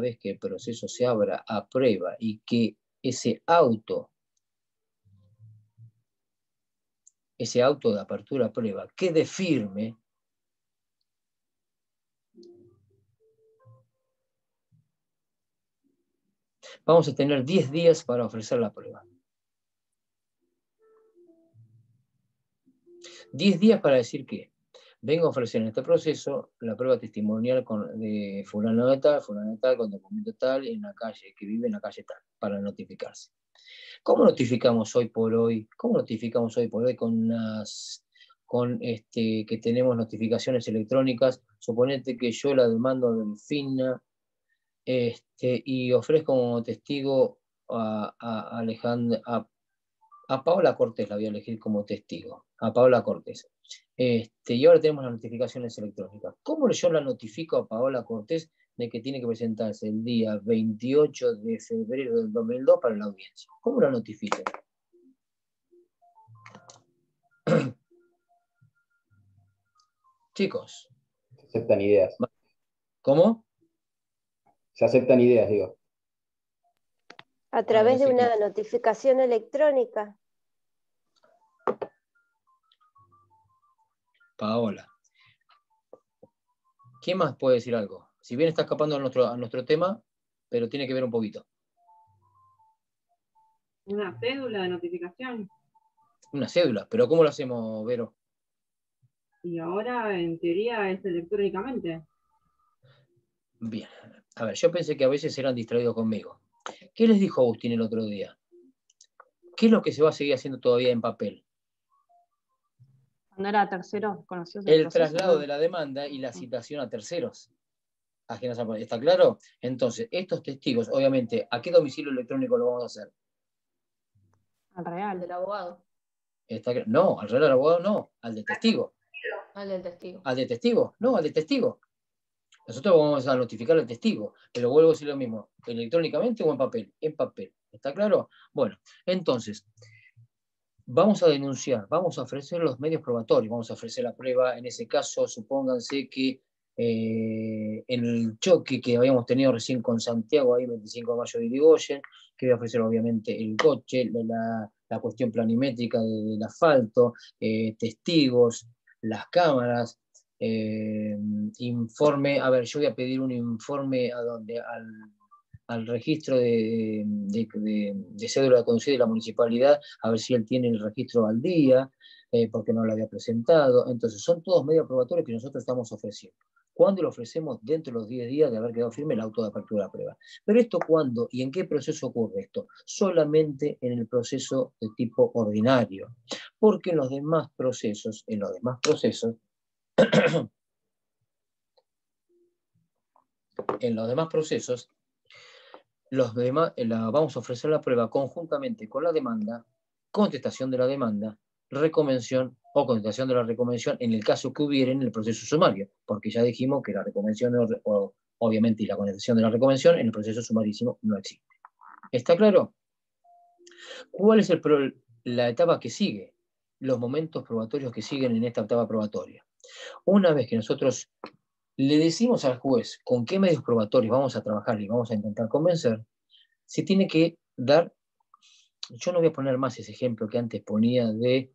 y que ese auto de apertura a prueba quede firme, vamos a tener 10 días para ofrecer la prueba. 10 días para decir que vengo a ofrecer en este proceso la prueba testimonial de fulano de tal, con documento tal, en la calle, que vive en la calle tal, para notificarse. ¿Cómo notificamos hoy por hoy? Que tenemos notificaciones electrónicas? Suponete que yo la demando a Delfina y ofrezco como testigo a Paola Cortés, la voy a elegir como testigo, a Paola Cortés. Y ahora tenemos las notificaciones electrónicas. ¿Cómo yo la notifico a Paola Cortés de que tiene que presentarse el día 28 de febrero del 2002 para la audiencia? ¿Cómo la notifico? Chicos. Se aceptan ideas. ¿Cómo? Se aceptan ideas, digo. A través de una notificación electrónica. Paola. ¿Quién más puede decir algo? Si bien está escapando a nuestro tema, pero tiene que ver un poquito. Una cédula de notificación. Una cédula, pero ¿cómo lo hacemos, Vero? Y ahora, en teoría, es electrónicamente. Bien. A ver, yo pensé que a veces eran distraídos conmigo. ¿Qué les dijo Agustín el otro día? ¿Qué es lo que se va a seguir haciendo todavía en papel? Cuando era tercero, conoció el traslado de la demanda y la citación a terceros. ¿Está claro? Entonces, estos testigos, obviamente, ¿a qué domicilio electrónico lo vamos a hacer? Al real. Del abogado. No, al real del abogado no, al del testigo. Al del testigo. ¿Al de testigo? No, al de testigo. Nosotros vamos a notificar al testigo, pero vuelvo a decir lo mismo, electrónicamente o en papel. En papel. ¿Está claro? Bueno, entonces, vamos a denunciar, vamos a ofrecer los medios probatorios, vamos a ofrecer la prueba. En ese caso, supónganse que en el choque que habíamos tenido recién con Santiago, ahí 25 de mayo de Irigoyen, que voy a ofrecer obviamente el coche, la cuestión planimétrica del asfalto, testigos, las cámaras, informe. A ver, yo voy a pedir un informe al registro de cédula de conducir de la municipalidad, a ver si él tiene el registro al día, porque no lo había presentado. Entonces, son todos medios probatorios que nosotros estamos ofreciendo. ¿Cuándo lo ofrecemos? Dentro de los 10 días de haber quedado firme el auto de apertura de prueba. Pero esto, ¿cuándo y en qué proceso ocurre esto? Solamente en el proceso de tipo ordinario. Porque en los demás procesos, vamos a ofrecer la prueba conjuntamente con la demanda, contestación de la demanda, reconvención o contestación de la reconvención en el caso que hubiera en el proceso sumario, porque ya dijimos que la reconvención, obviamente, y la contestación de la reconvención en el proceso sumarísimo no existe. ¿Está claro? ¿Cuál es la etapa que sigue? Los momentos probatorios que siguen en esta etapa probatoria. Una vez que nosotros le decimos al juez con qué medios probatorios vamos a trabajar y vamos a intentar convencer, se tiene que dar. Yo no voy a poner más ese ejemplo que antes ponía de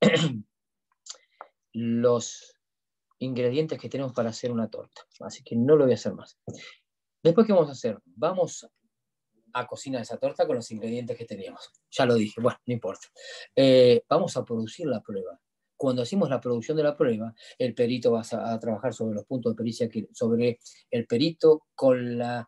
los ingredientes que tenemos para hacer una torta, así que no lo voy a hacer más. Después, ¿qué vamos a hacer? Vamos a cocinar esa torta con los ingredientes que teníamos. Ya lo dije, bueno, no importa. Vamos a producir la prueba. Cuando hacemos la producción de la prueba, el perito va a trabajar sobre los puntos de pericia, sobre el perito con la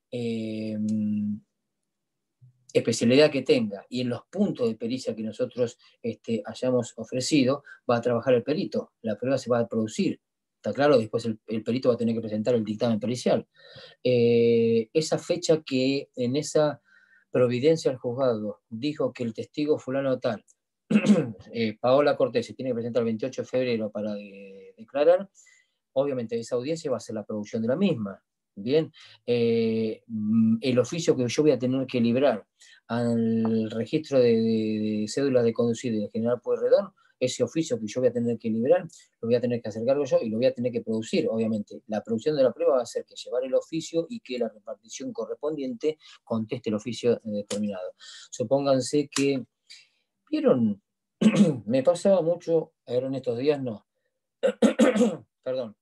especialidad que tenga, y en los puntos de pericia que nosotros hayamos ofrecido, va a trabajar el perito. La prueba se va a producir. ¿Está claro? Después el perito va a tener que presentar el dictamen pericial. Esa fecha que en esa providencia al juzgado dijo que el testigo fulano tal, Paola Cortés, se tiene que presentar el 28 de febrero para declarar, obviamente esa audiencia va a ser la producción de la misma. Bien, el oficio que yo voy a tener que librar al registro de cédulas de conducir del general Pueyrredón, ese oficio que yo voy a tener que librar, lo voy a tener que hacer cargo yo y lo voy a tener que producir, obviamente. La producción de la prueba va a ser que llevar el oficio y que la repartición correspondiente conteste el oficio determinado. Supónganse que, ¿vieron? Me pasaba mucho, ahora en estos días no, perdón,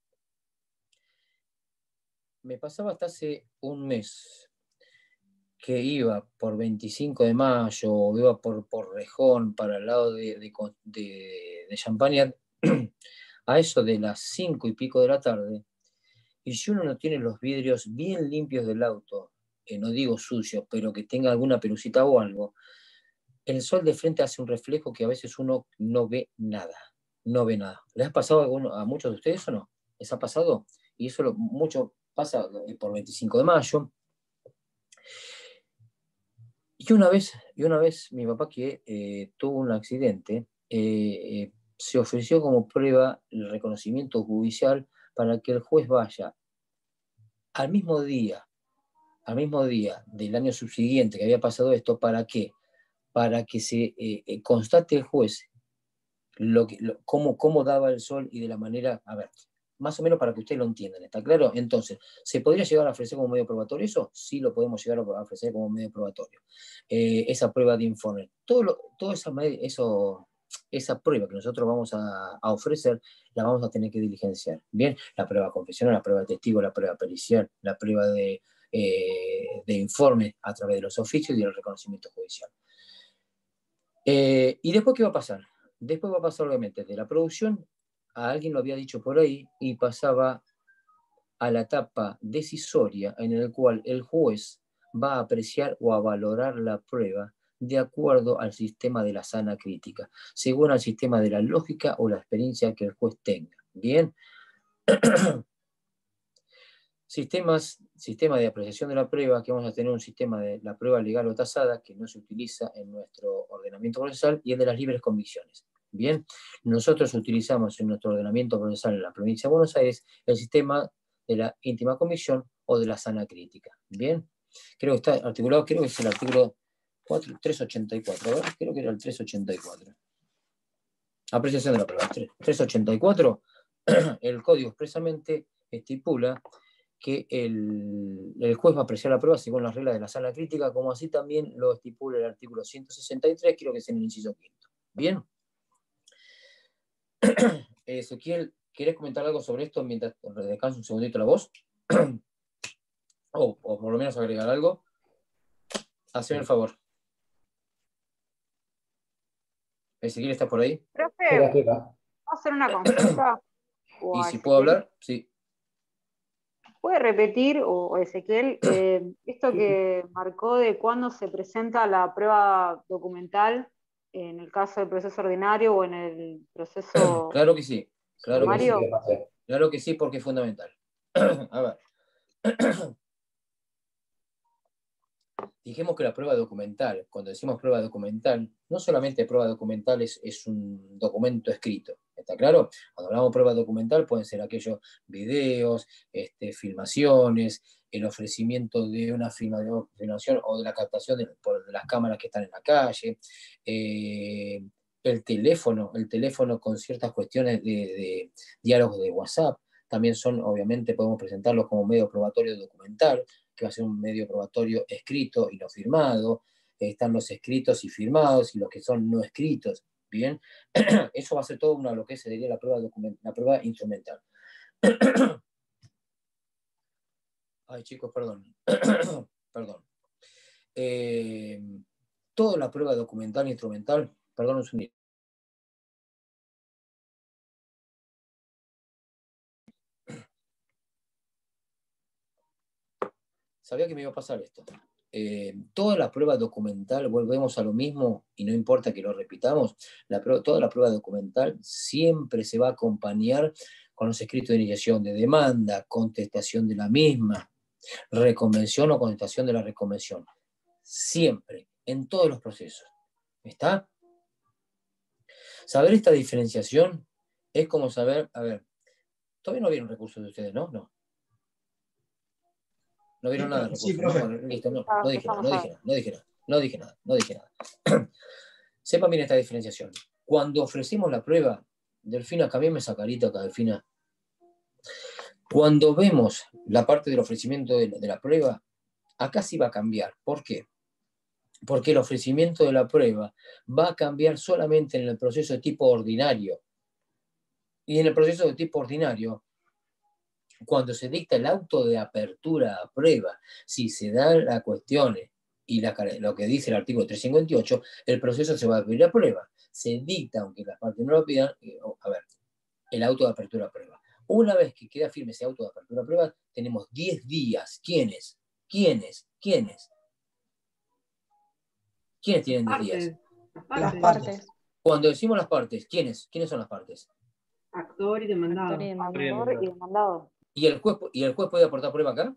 me pasaba hasta hace un mes que iba por 25 de mayo, o iba por Rejón, para el lado de Champaña, a eso de las 5 y pico de la tarde, y si uno no tiene los vidrios bien limpios del auto, no digo sucios, pero que tenga alguna pelucita o algo, el sol de frente hace un reflejo que a veces uno no ve nada, no ve nada. ¿Les ha pasado a muchos de ustedes o no? ¿Les ha pasado? Y eso mucho pasa por 25 de mayo. Y una vez mi papá, que tuvo un accidente, se ofreció como prueba el reconocimiento judicial para que el juez vaya al mismo día del año subsiguiente que había pasado esto. ¿Para qué? Para que se constate el juez cómo daba el sol y de la manera, a ver, más o menos para que ustedes lo entiendan, ¿está claro? Entonces, ¿se podría llegar a ofrecer como medio probatorio eso? Sí, lo podemos llegar a ofrecer como medio probatorio. Esa prueba de informe. Esa prueba que nosotros vamos a ofrecer, la vamos a tener que diligenciar. Bien, la prueba confesional, la prueba de testigo, la prueba pericial, la prueba de informe a través de los oficios y del reconocimiento judicial. ¿Y después qué va a pasar? Después va a pasar, obviamente, de la producción, a alguien lo había dicho por ahí, y pasaba a la etapa decisoria, en la cual el juez va a apreciar o a valorar la prueba de acuerdo al sistema de la sana crítica, según al sistema de la lógica o la experiencia que el juez tenga. Bien. Sistema de apreciación de la prueba, que vamos a tener un sistema de la prueba legal o tasada, que no se utiliza en nuestro ordenamiento procesal, y el de las libres convicciones. Bien, nosotros utilizamos en nuestro ordenamiento procesal en la provincia de Buenos Aires el sistema de la íntima convicción o de la sana crítica. Bien, creo que está articulado, creo que es el artículo 384, a ver, creo que era el 384. Apreciación de la prueba, 384, el código expresamente estipula que el juez va a apreciar la prueba según las reglas de la sala crítica, como así también lo estipula el artículo 163, creo que es en el inciso quinto. Bien. Ezequiel, ¿quieres comentar algo sobre esto mientras descanso un segundito la voz? o por lo menos agregar algo. Haceme el favor. Ezequiel, ¿estás por ahí? Profe, ¿puedo hacer una consulta? ¿Y si puedo hablar? Sí. ¿Puede repetir, o Ezequiel, esto que marcó de cuándo se presenta la prueba documental en el caso del proceso ordinario o en el proceso Claro que sí. sumario? Claro que sí, porque es fundamental. A ver. Dijimos que la prueba documental, cuando decimos prueba documental, no solamente prueba documental es un documento escrito, ¿está claro? Cuando hablamos de prueba documental pueden ser aquellos videos, filmaciones, el ofrecimiento de una filmación o de la captación de las cámaras que están en la calle, el teléfono con ciertas cuestiones de diálogos de WhatsApp, también obviamente podemos presentarlos como medio probatorio documental, que va a ser un medio probatorio escrito y no firmado. Están los escritos y firmados y los que son no escritos. Bien, eso va a ser todo lo que sería la prueba instrumental. Ay, chicos, perdón. Perdón. Toda la prueba documental e instrumental, perdón un segundo. Sabía que me iba a pasar esto. Toda la prueba documental, volvemos a lo mismo y no importa que lo repitamos, toda la prueba documental siempre se va a acompañar con los escritos de iniciación de demanda, contestación de la misma, reconvención o contestación de la reconvención. Siempre, en todos los procesos. ¿Está? Saber esta diferenciación es como saber, a ver, todavía no vieron recursos de ustedes, ¿no? No. ¿No vieron nada de Sí, recursos? profe. Bueno, listo, no Ah, dije nada, empezamos no dije nada, no dije nada, no dije nada. Sepan bien esta diferenciación. Cuando ofrecemos la prueba, Delfina, cambiame esa carita acá, Delfina. Cuando vemos la parte del ofrecimiento de la prueba, acá sí va a cambiar. ¿Por qué? Porque el ofrecimiento de la prueba va a cambiar solamente en el proceso de tipo ordinario. Y en el proceso de tipo ordinario, cuando se dicta el auto de apertura a prueba, si se dan las cuestiones y lo que dice el artículo 358, el proceso se va a abrir a prueba. Se dicta, aunque las partes no lo pidan, el auto de apertura a prueba. Una vez que queda firme ese auto de apertura a prueba, tenemos 10 días. ¿Quiénes? ¿Quiénes tienen 10 días? Las partes. Cuando decimos las partes, ¿quiénes son las partes? Actor y demandado. Actor y demandado. ¿Y el juez puede aportar prueba acá?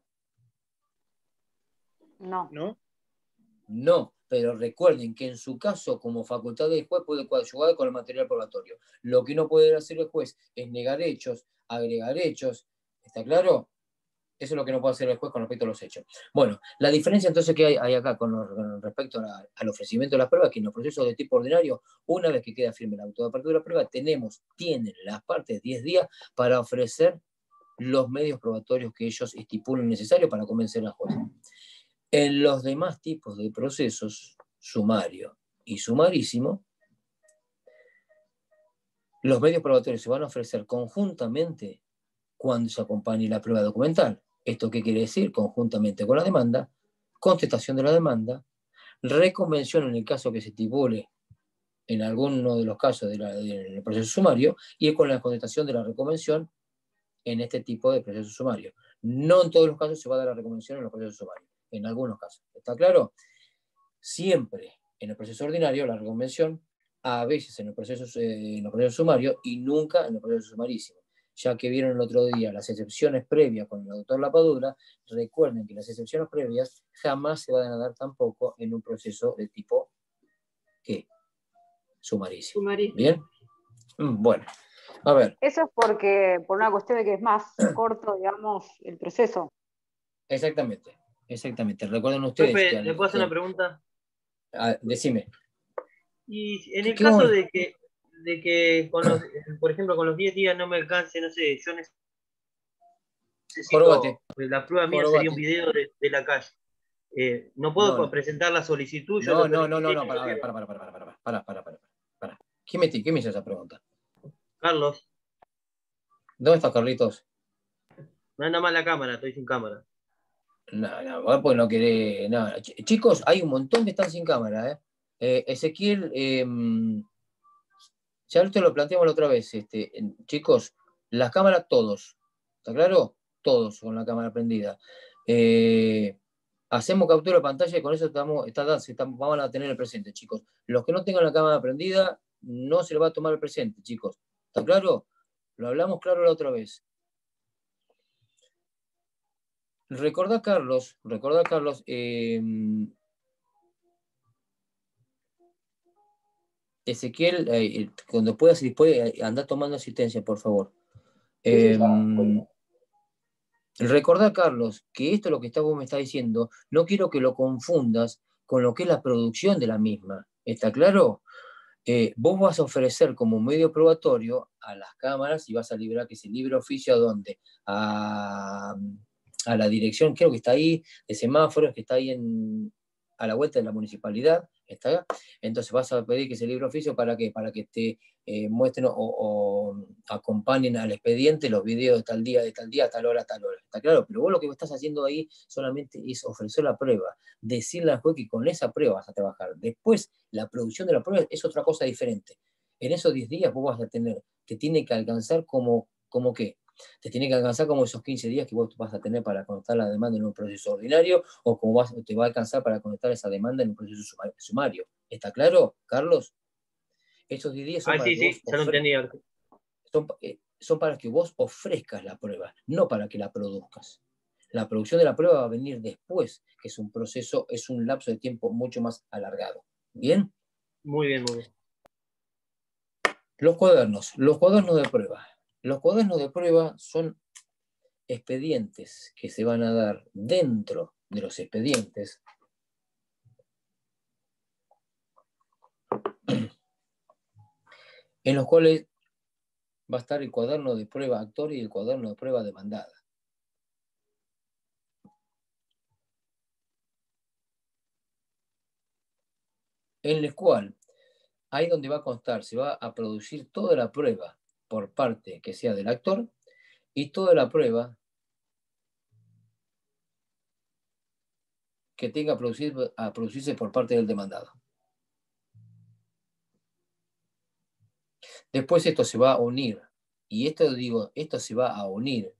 No. No, pero recuerden que en su caso, como facultad del juez, puede coadyuvar con el material probatorio. Lo que no puede hacer el juez es negar hechos, agregar hechos. ¿Está claro? Eso es lo que no puede hacer el juez con respecto a los hechos. Bueno, la diferencia entonces que hay acá con respecto al ofrecimiento de las pruebas, que en los procesos de tipo ordinario, una vez que queda firme el auto de apertura de la prueba, tienen las partes 10 días para ofrecer los medios probatorios que ellos estipulen necesarios para convencer al juez. En los demás tipos de procesos, sumario y sumarísimo, los medios probatorios se van a ofrecer conjuntamente cuando se acompañe la prueba documental. ¿Esto qué quiere decir? Conjuntamente con la demanda, contestación de la demanda, reconvención en el caso que se estipule en alguno de los casos del proceso sumario y con la contestación de la reconvención en este tipo de proceso sumario. No en todos los casos se va a dar la reconvención en los procesos sumarios, en algunos casos. ¿Está claro? Siempre en el proceso ordinario la reconvención, a veces en los procesos sumarios y nunca en los procesos sumarísimos. Ya que vieron el otro día las excepciones previas con el doctor Lapadura, recuerden que las excepciones previas jamás se van a dar tampoco en un proceso de tipo ¿qué? Sumarísimo. ¿Bien? Bueno, a ver. Eso es porque, por una cuestión de que es más corto, digamos, el proceso. Exactamente. Recuerden ustedes. Profe, ¿le puedo hacer una pregunta? Decime. Y en el caso de que por ejemplo, con los 10 días no me alcance, no sé, yo necesito, la prueba mía sería un video de la calle. ¿No puedo presentar la solicitud? No, para. ¿Quién me hizo esa pregunta? Carlos. ¿Dónde está Carlitos? No anda mal la cámara, estoy sin cámara. No, pues no querés. No. Chicos, hay un montón que están sin cámara, ¿eh? Ezequiel, ya te lo planteamos la otra vez. Chicos, las cámaras todos. ¿Está claro? Todos con la cámara prendida. Hacemos captura de pantalla y con eso vamos a tener el presente, chicos. Los que no tengan la cámara prendida, no se les va a tomar el presente, chicos. ¿Está claro? Lo hablamos claro la otra vez. Recordá, Carlos, Ezequiel, cuando puedas y después anda tomando asistencia, por favor. Recordá, Carlos, que esto lo que vos me estás diciendo, no quiero que lo confundas con lo que es la producción de la misma. ¿Está claro? Vos vas a ofrecer como medio probatorio a las cámaras y vas a liberar que se libre oficio a dónde? A la dirección, creo que está ahí, de semáforos, que está ahí a la vuelta de la municipalidad. ¿Está? Entonces vas a pedir que se libre oficio ¿para qué? Para que te muestren o acompañen al expediente los videos de tal día, a tal hora, ¿está claro? Pero vos lo que estás haciendo ahí solamente es ofrecer la prueba, decirle al juez que con esa prueba vas a trabajar. Después, la producción de la prueba es otra cosa diferente. En esos 10 días vos vas a tener, te tiene que alcanzar como ¿qué? Te tiene que alcanzar como esos 15 días que vos vas a tener para conectar la demanda en un proceso ordinario o como te va a alcanzar para conectar esa demanda en un proceso sumario. ¿Está claro, Carlos? Esos 10 días son son para que vos ofrezcas la prueba, no para que la produzcas. La producción de la prueba va a venir después, que es un proceso, es un lapso de tiempo mucho más alargado. ¿Bien? Muy bien, muy bien. Los cuadernos de prueba. Los cuadernos de prueba son expedientes que se van a dar dentro de los expedientes en los cuales va a estar el cuaderno de prueba actor y el cuaderno de prueba demandada. En el cual, ahí donde va a constar, se va a producir toda la prueba por parte que sea del actor y toda la prueba que tenga a producirse por parte del demandado. Después esto se va a unir, y esto se va a unir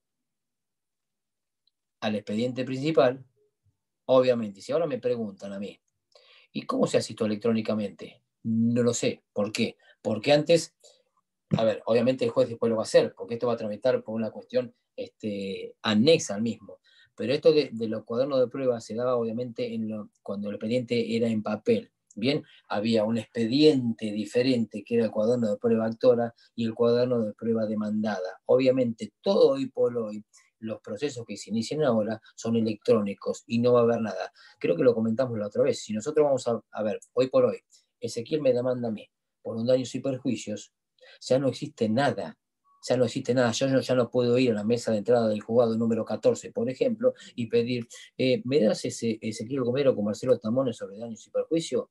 al expediente principal, obviamente. Si ahora me preguntan a mí, ¿y cómo se hace esto electrónicamente? No lo sé. ¿Por qué? Porque antes, a ver, obviamente el juez después lo va a hacer, porque esto va a tramitar por una cuestión anexa al mismo. Pero esto de los cuadernos de prueba se daba obviamente cuando el expediente era en papel. Bien, había un expediente diferente que era el cuaderno de prueba actora y el cuaderno de prueba demandada. Obviamente, todo hoy por hoy, los procesos que se inician ahora son electrónicos y no va a haber nada. Creo que lo comentamos la otra vez. Si nosotros vamos a ver, hoy por hoy, Ezequiel me demanda a mí por un daños y perjuicios, ya no existe nada. Ya no existe nada. Yo ya no puedo ir a la mesa de entrada del juzgado número 14, por ejemplo, y pedir, ¿me das ese Ezequiel Gomero con Marcelo Tamones sobre daños y perjuicios?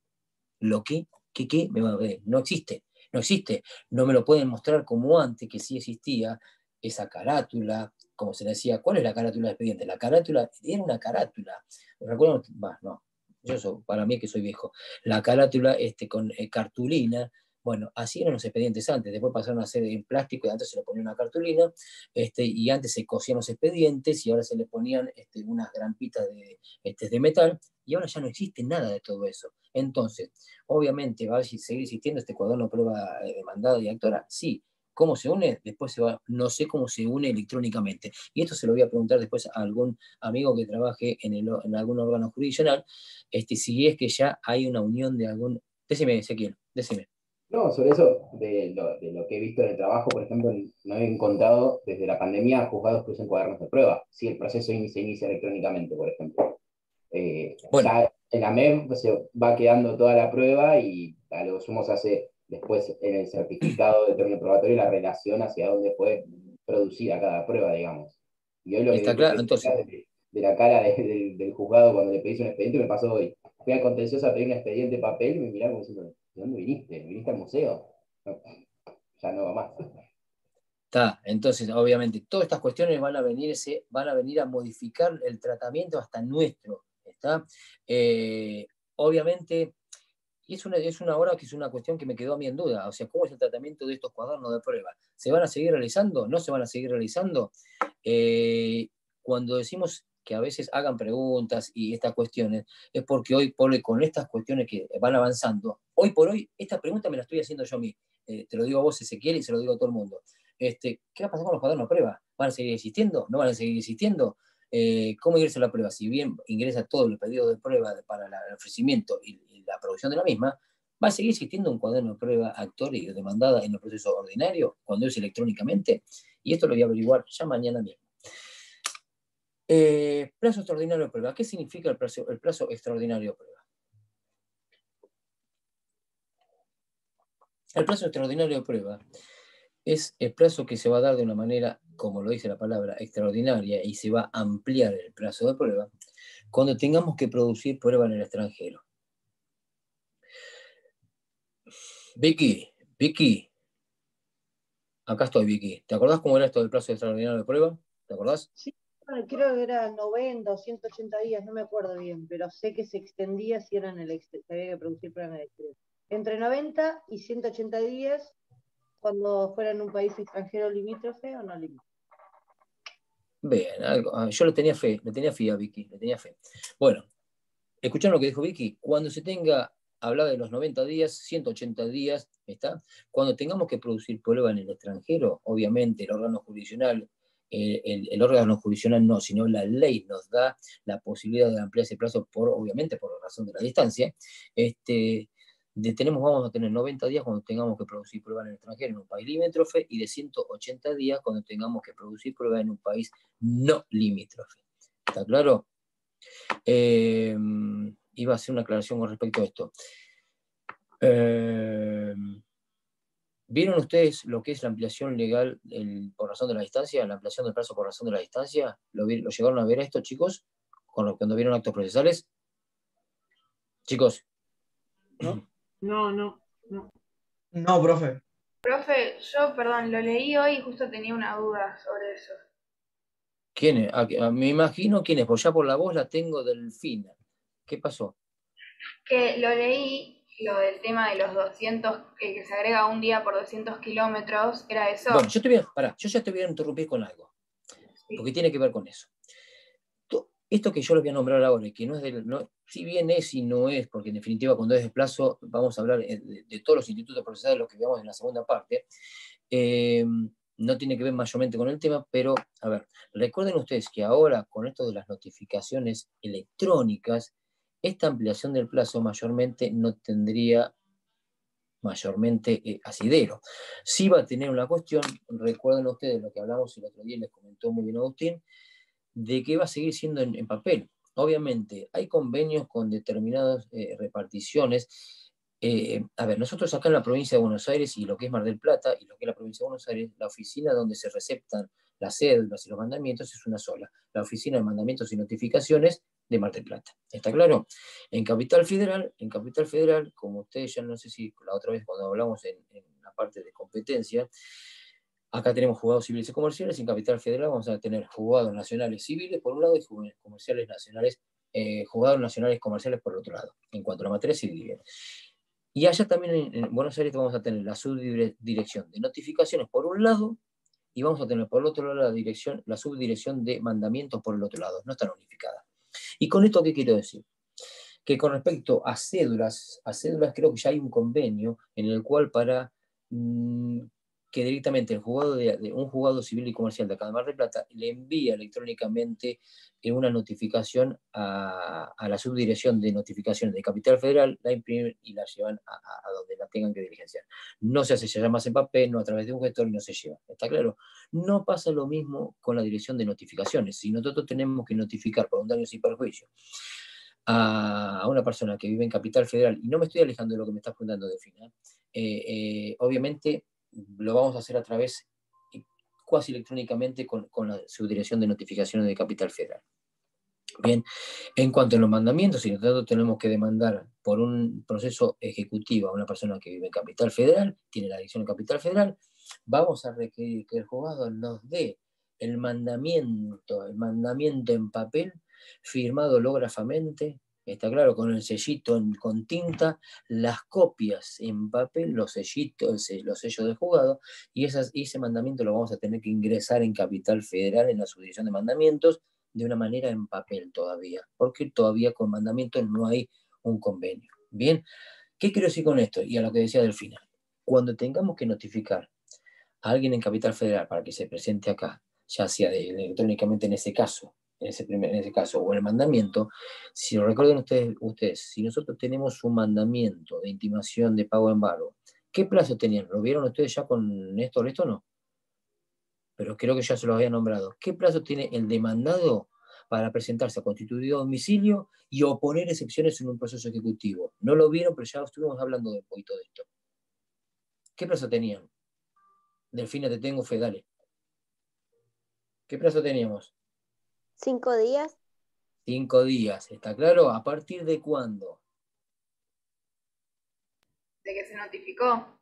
¿Lo qué? ¿Qué? Me va a ver. No existe. No existe. No me lo pueden mostrar como antes, que sí existía esa carátula, como se le decía. ¿Cuál es la carátula del expediente? La carátula era una carátula. ¿Recuerdan? No. Para mí que soy viejo. La carátula con cartulina. Bueno, así eran los expedientes antes, después pasaron a ser en plástico y antes se le ponía una cartulina, y antes se cosían los expedientes y ahora se le ponían unas grampitas de metal, y ahora ya no existe nada de todo eso. Entonces, obviamente va a seguir existiendo este cuaderno de prueba demandada y actora, sí. ¿Cómo se une? Después no sé cómo se une electrónicamente. Y esto se lo voy a preguntar después a algún amigo que trabaje en algún órgano jurisdiccional, si es que ya hay una unión de algún... Decime, Ezequiel, decime. No, sobre eso, de lo que he visto en el trabajo, por ejemplo, no he encontrado desde la pandemia juzgados que usen cuadernos de prueba. Si el proceso se inicia electrónicamente, por ejemplo. Bueno. Ya en la MEM se va quedando toda la prueba y a lo sumo se hace después en el certificado de término probatorio la relación hacia dónde fue producida cada prueba, digamos. Y hoy lo que está digo claro, entonces. de la cara del juzgado cuando le pedís un expediente me pasó hoy. Fui al contencioso a pedir un expediente de papel y me miraron como diciendo, ¿de dónde viniste? ¿Viniste al museo? No, ya no va más. Está, entonces, obviamente, todas estas cuestiones van a venir a modificar el tratamiento hasta nuestro. ¿Está? Obviamente, y es una hora que es una cuestión que me quedó a mí en duda. O sea, ¿cómo es el tratamiento de estos cuadernos de prueba? ¿Se van a seguir realizando? ¿No se van a seguir realizando? Cuando decimos que a veces hagan preguntas y estas cuestiones, es porque hoy por hoy, con estas cuestiones que van avanzando, hoy por hoy, esta pregunta me la estoy haciendo yo a mí. Te lo digo a vos, Ezequiel, y se lo digo a todo el mundo. ¿Qué va a pasar con los cuadernos de prueba? ¿Van a seguir existiendo? ¿No van a seguir existiendo? ¿Cómo ingresa la prueba? Si bien ingresa todo el pedido de prueba para el ofrecimiento y la producción de la misma, ¿va a seguir existiendo un cuaderno de prueba actor y demandada en el proceso ordinario cuando es electrónicamente? Y esto lo voy a averiguar ya mañana mismo. Plazo extraordinario de prueba. ¿Qué significa el plazo extraordinario de prueba? El plazo extraordinario de prueba es el plazo que se va a dar de una manera, como lo dice la palabra, extraordinaria, y se va a ampliar el plazo de prueba cuando tengamos que producir prueba en el extranjero. Vicky, acá estoy, Vicky. ¿Te acordás cómo era esto del plazo extraordinario de prueba? ¿Te acordás? Sí, creo que era 90 o 180 días, no me acuerdo bien, pero sé que se extendía si era en el exterior, había que producir prueba en el exterior. Entre 90 y 180 días cuando fuera en un país extranjero limítrofe o no limítrofe. Bien, yo le tenía fe a Vicky, le tenía fe. Bueno, escucharon lo que dijo Vicky, cuando se tenga, hablaba de los 90 días, 180 días, ¿está? Cuando tengamos que producir prueba en el extranjero, obviamente el órgano jurisdiccional, el órgano jurisdiccional no, sino la ley nos da la posibilidad de ampliar ese plazo, obviamente por razón de la distancia, vamos a tener 90 días cuando tengamos que producir pruebas en el extranjero en un país limítrofe y de 180 días cuando tengamos que producir pruebas en un país no limítrofe. ¿Está claro? Iba a hacer una aclaración con respecto a esto. ¿Vieron ustedes lo que es la ampliación legal por razón de la distancia? La ampliación del plazo por razón de la distancia. ¿Lo llegaron a ver esto, chicos? Cuando vieron actos procesales. Chicos. No, profe. Profe, yo, perdón, lo leí hoy y justo tenía una duda sobre eso. ¿Quién es? Me imagino quién es, pues ya por la voz la tengo del Fina. ¿Qué pasó? Que lo leí, lo del tema de los 200, que se agrega un día por 200 kilómetros, ¿era eso? Bueno, yo ya te voy a interrumpir con algo, porque tiene que ver con eso. Esto que yo les voy a nombrar ahora, y que no es si bien es y no es, porque en definitiva cuando es de plazo vamos a hablar de todos los institutos procesales, los que veamos en la segunda parte, no tiene que ver mayormente con el tema, pero, a ver, recuerden ustedes que ahora, con esto de las notificaciones electrónicas, esta ampliación del plazo mayormente no tendría asidero. Sí va a tener una cuestión, recuerden ustedes lo que hablamos el otro día, les comentó muy bien Agustín, de que va a seguir siendo en papel. Obviamente, hay convenios con determinadas reparticiones. A ver, nosotros acá en la provincia de Buenos Aires y lo que es Mar del Plata y lo que es la provincia de Buenos Aires, la oficina donde se receptan las cédulas y los mandamientos es una sola, la oficina de mandamientos y notificaciones de Mar del Plata. ¿Está claro? En Capital Federal, como ustedes ya no sé si la otra vez cuando hablamos en la parte de competencia, acá tenemos juzgados civiles y comerciales, y en Capital Federal vamos a tener juzgados nacionales civiles por un lado y comerciales nacionales, juzgados nacionales comerciales por el otro lado, en cuanto a la materia civil. Y allá también en Buenos Aires vamos a tener la subdirección de notificaciones por un lado, y vamos a tener por el otro lado la subdirección de mandamientos por el otro lado, no están unificadas. ¿Y con esto qué quiero decir? Que con respecto a cédulas creo que ya hay un convenio en el cual para que directamente el juzgado de un juzgado civil y comercial de acá de Mar del Plata le envía electrónicamente una notificación a la subdirección de notificaciones de Capital Federal, la imprimen y la llevan a donde la tengan que diligenciar. No se hace ya más en papel, no a través de un gestor y no se lleva. ¿Está claro? No pasa lo mismo con la dirección de notificaciones. Si nosotros tenemos que notificar por un daño sin perjuicio a una persona que vive en Capital Federal, y no me estoy alejando de lo que me estás preguntando, Delfina, obviamente lo vamos a hacer a través, cuasi electrónicamente, con la subdirección de notificaciones de Capital Federal. Bien, en cuanto a los mandamientos, si nosotros tenemos que demandar por un proceso ejecutivo a una persona que vive en Capital Federal, tiene la dirección en Capital Federal, vamos a requerir que el juzgado nos dé el mandamiento en papel, firmado hológrafamente, está claro, con el sellito con tinta, las copias en papel, los sellitos, los sellos del juzgado, y ese mandamiento lo vamos a tener que ingresar en Capital Federal, en la subdirección de mandamientos, de una manera en papel todavía, porque todavía con mandamientos no hay un convenio. Bien, ¿qué quiero decir con esto? Y a lo que decía Delfina, cuando tengamos que notificar a alguien en Capital Federal para que se presente acá, ya sea electrónicamente en ese caso, o el mandamiento, si lo recuerdan ustedes, si nosotros tenemos un mandamiento de intimación de pago en embargo, ¿qué plazo tenían? ¿Lo vieron ustedes ya con esto o no? Pero creo que ya se los había nombrado. ¿Qué plazo tiene el demandado para presentarse a constituido domicilio y oponer excepciones en un proceso ejecutivo? No lo vieron, pero ya estuvimos hablando de un poquito de esto. ¿Qué plazo tenían? Delfina, te tengo fe, dale. ¿Qué plazo teníamos? 5 días. 5 días, ¿está claro? ¿A partir de cuándo? De que se notificó.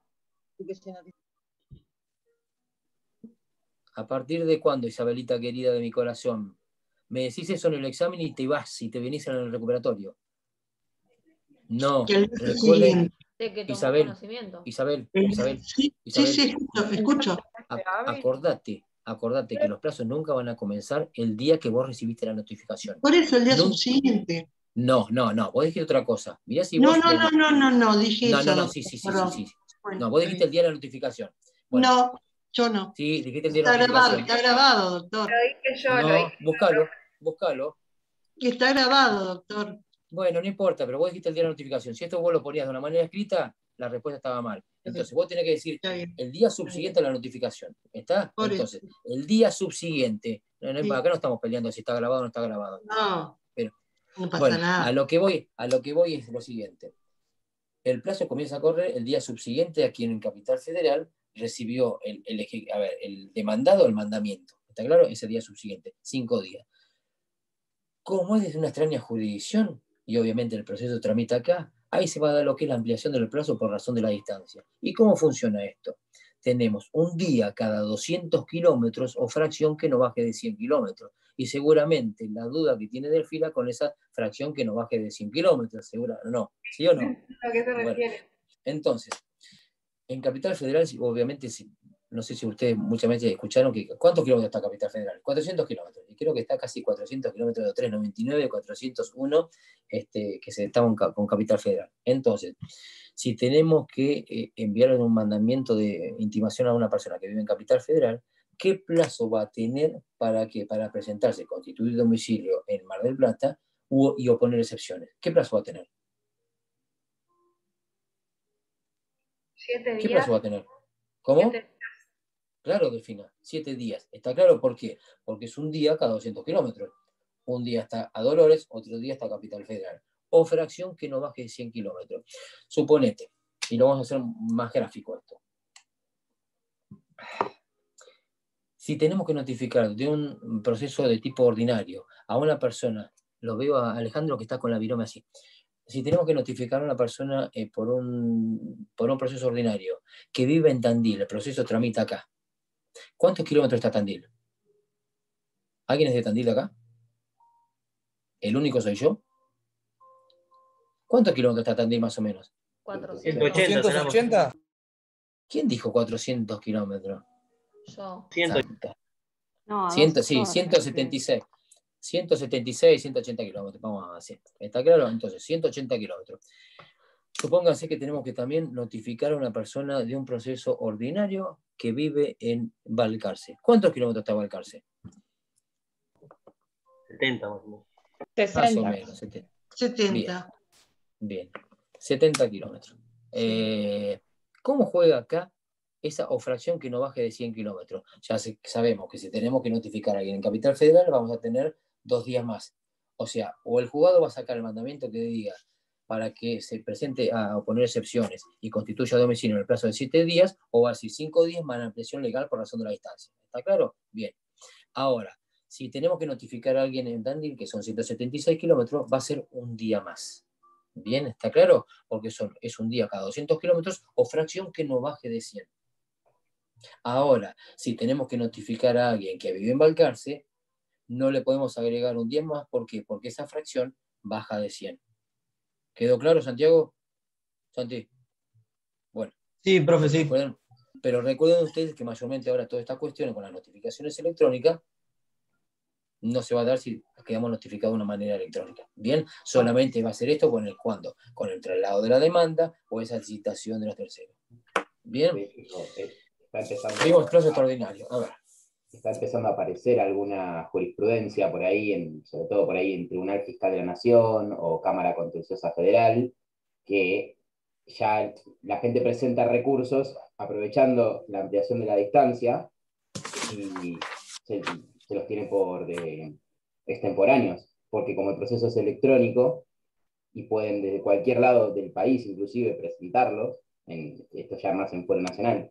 ¿A partir de cuándo, Isabelita querida de mi corazón? Me decís eso en el examen y te vas y te venís en el recuperatorio. No, recuerden, De que tomó Isabel, conocimiento. Isabel, Sí, escucho. Acordate que los plazos nunca van a comenzar el día que vos recibiste la notificación. Por eso el día subsiguiente. No, vos dijiste otra cosa. Mirá si No, vos dije eso. No, sí. Bueno, No, vos dijiste el día de la notificación. Bueno, no, yo no. Sí, dijiste el día de la notificación. Está grabado, doctor. Lo dije yo, no, búscalo. Que está grabado, doctor. Bueno, no importa, pero vos dijiste el día de la notificación. Si esto vos lo ponías de una manera escrita, la respuesta estaba mal. Entonces vos tenés que decir el día subsiguiente a la notificación. ¿Está? Entonces, el día subsiguiente. Acá no estamos peleando si está grabado o no está grabado. No, pero, no pasa bueno, nada. a lo que voy es lo siguiente. El plazo comienza a correr el día subsiguiente a quien en Capital Federal recibió el demandado el mandamiento. ¿Está claro? Ese día subsiguiente, 5 días. Como es desde una extraña jurisdicción, y obviamente el proceso tramita acá, ahí se va a dar lo que es la ampliación del plazo por razón de la distancia. ¿Y cómo funciona esto? Tenemos un día cada 200 kilómetros o fracción que no baje de 100 kilómetros. Y seguramente la duda que tiene Delfina con esa fracción que no baje de 100 kilómetros, segura, ¿no? ¿Sí o no? ¿A qué se refiere? Entonces, en Capital Federal, obviamente, no sé si ustedes muchas veces escucharon que ¿cuántos kilómetros está Capital Federal? 400 kilómetros. Y creo que está casi 400 kilómetros de 399, 401, que se estaban con Capital Federal. Entonces, si tenemos que enviar un mandamiento de intimación a una persona que vive en Capital Federal, ¿qué plazo va a tener para presentarse, constituir domicilio en Mar del Plata y oponer excepciones? ¿Qué plazo va a tener? 7 días. ¿Qué plazo va a tener? ¿Cómo? 7 días. Claro, Delfina, 7 días. ¿Está claro por qué? Porque es un día cada 200 kilómetros. Un día está a Dolores, otro día está a Capital Federal. O fracción que no baje de 100 kilómetros. Suponete, y lo vamos a hacer más gráfico esto. Si tenemos que notificar de un proceso de tipo ordinario a una persona, lo veo a Alejandro que está con la virome así. Si tenemos que notificar a una persona por un proceso ordinario que vive en Tandil, el proceso tramita acá. ¿Cuántos kilómetros está Tandil? ¿Alguien es de Tandil acá? ¿El único soy yo? ¿Cuántos kilómetros está Tandil más o menos? 480. ¿Quién dijo 400 kilómetros? Yo. 180. No, Sí, 176. 176, 180 kilómetros, vamos a hacer. ¿Está claro? Entonces, 180 kilómetros. Supónganse que tenemos que también notificar a una persona de un proceso ordinario que vive en Balcarce. ¿Cuántos kilómetros está Balcarce? 70 más o menos. 60. Más o menos, 70. Bien. 70 kilómetros. ¿Cómo juega acá esa fracción que no baje de 100 kilómetros? Ya sabemos que si tenemos que notificar a alguien en Capital Federal, vamos a tener 2 días más. O sea, o el juzgado va a sacar el mandamiento que diga para que se presente a oponer excepciones y constituya domicilio en el plazo de 7 días, o va a decir 5 días más la ampliación legal por razón de la distancia. ¿Está claro? Bien. Ahora, si tenemos que notificar a alguien en Tandil, que son 176 kilómetros, va a ser un día más. Bien, ¿está claro? Porque es un día cada 200 kilómetros o fracción que no baje de 100. Ahora, si tenemos que notificar a alguien que vive en Balcarce, no le podemos agregar un día más. ¿Por qué? Porque esa fracción baja de 100. ¿Quedó claro, Santiago? Santi. Bueno. Sí, profe, sí. Pero recuerden ustedes que mayormente ahora todas estas cuestiones con las notificaciones electrónicas no se va a dar si quedamos notificados de una manera electrónica. Bien, solamente va a ser esto con el traslado de la demanda o esa citación de los terceros. Bien. Seguimos plazo extraordinario. A ver. Está empezando a aparecer alguna jurisprudencia por ahí, sobre todo por ahí en Tribunal Fiscal de la Nación o Cámara Contenciosa Federal, que ya la gente presenta recursos aprovechando la ampliación de la distancia y se los tiene por extemporáneos, porque como el proceso es electrónico y pueden desde cualquier lado del país inclusive presentarlos, esto ya más en fuero nacional,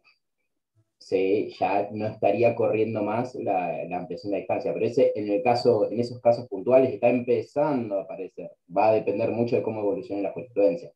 ya no estaría corriendo más la ampliación de la distancia, pero en esos casos puntuales está empezando a aparecer. Va a depender mucho de cómo evolucione la jurisprudencia,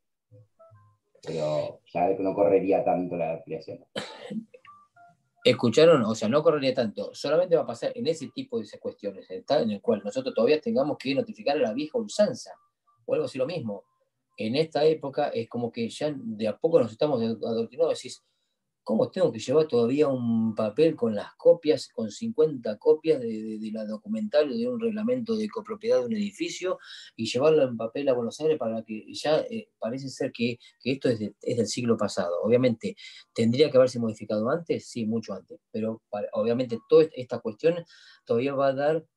pero ya no correría tanto la ampliación. ¿Escucharon? O sea, no correría tanto. Solamente va a pasar en ese tipo de cuestiones, en el cual nosotros todavía tengamos que notificar a la vieja usanza, o algo así lo mismo. En esta época es como que ya de a poco nos estamos adoctrinando, decís, ¿cómo tengo que llevar todavía un papel con las copias, con 50 copias de la documental de un reglamento de copropiedad de un edificio y llevarlo en papel a Buenos Aires para que ya parece ser que esto es del siglo pasado? Obviamente, ¿tendría que haberse modificado antes? Sí, mucho antes, pero obviamente toda esta cuestión todavía va a dar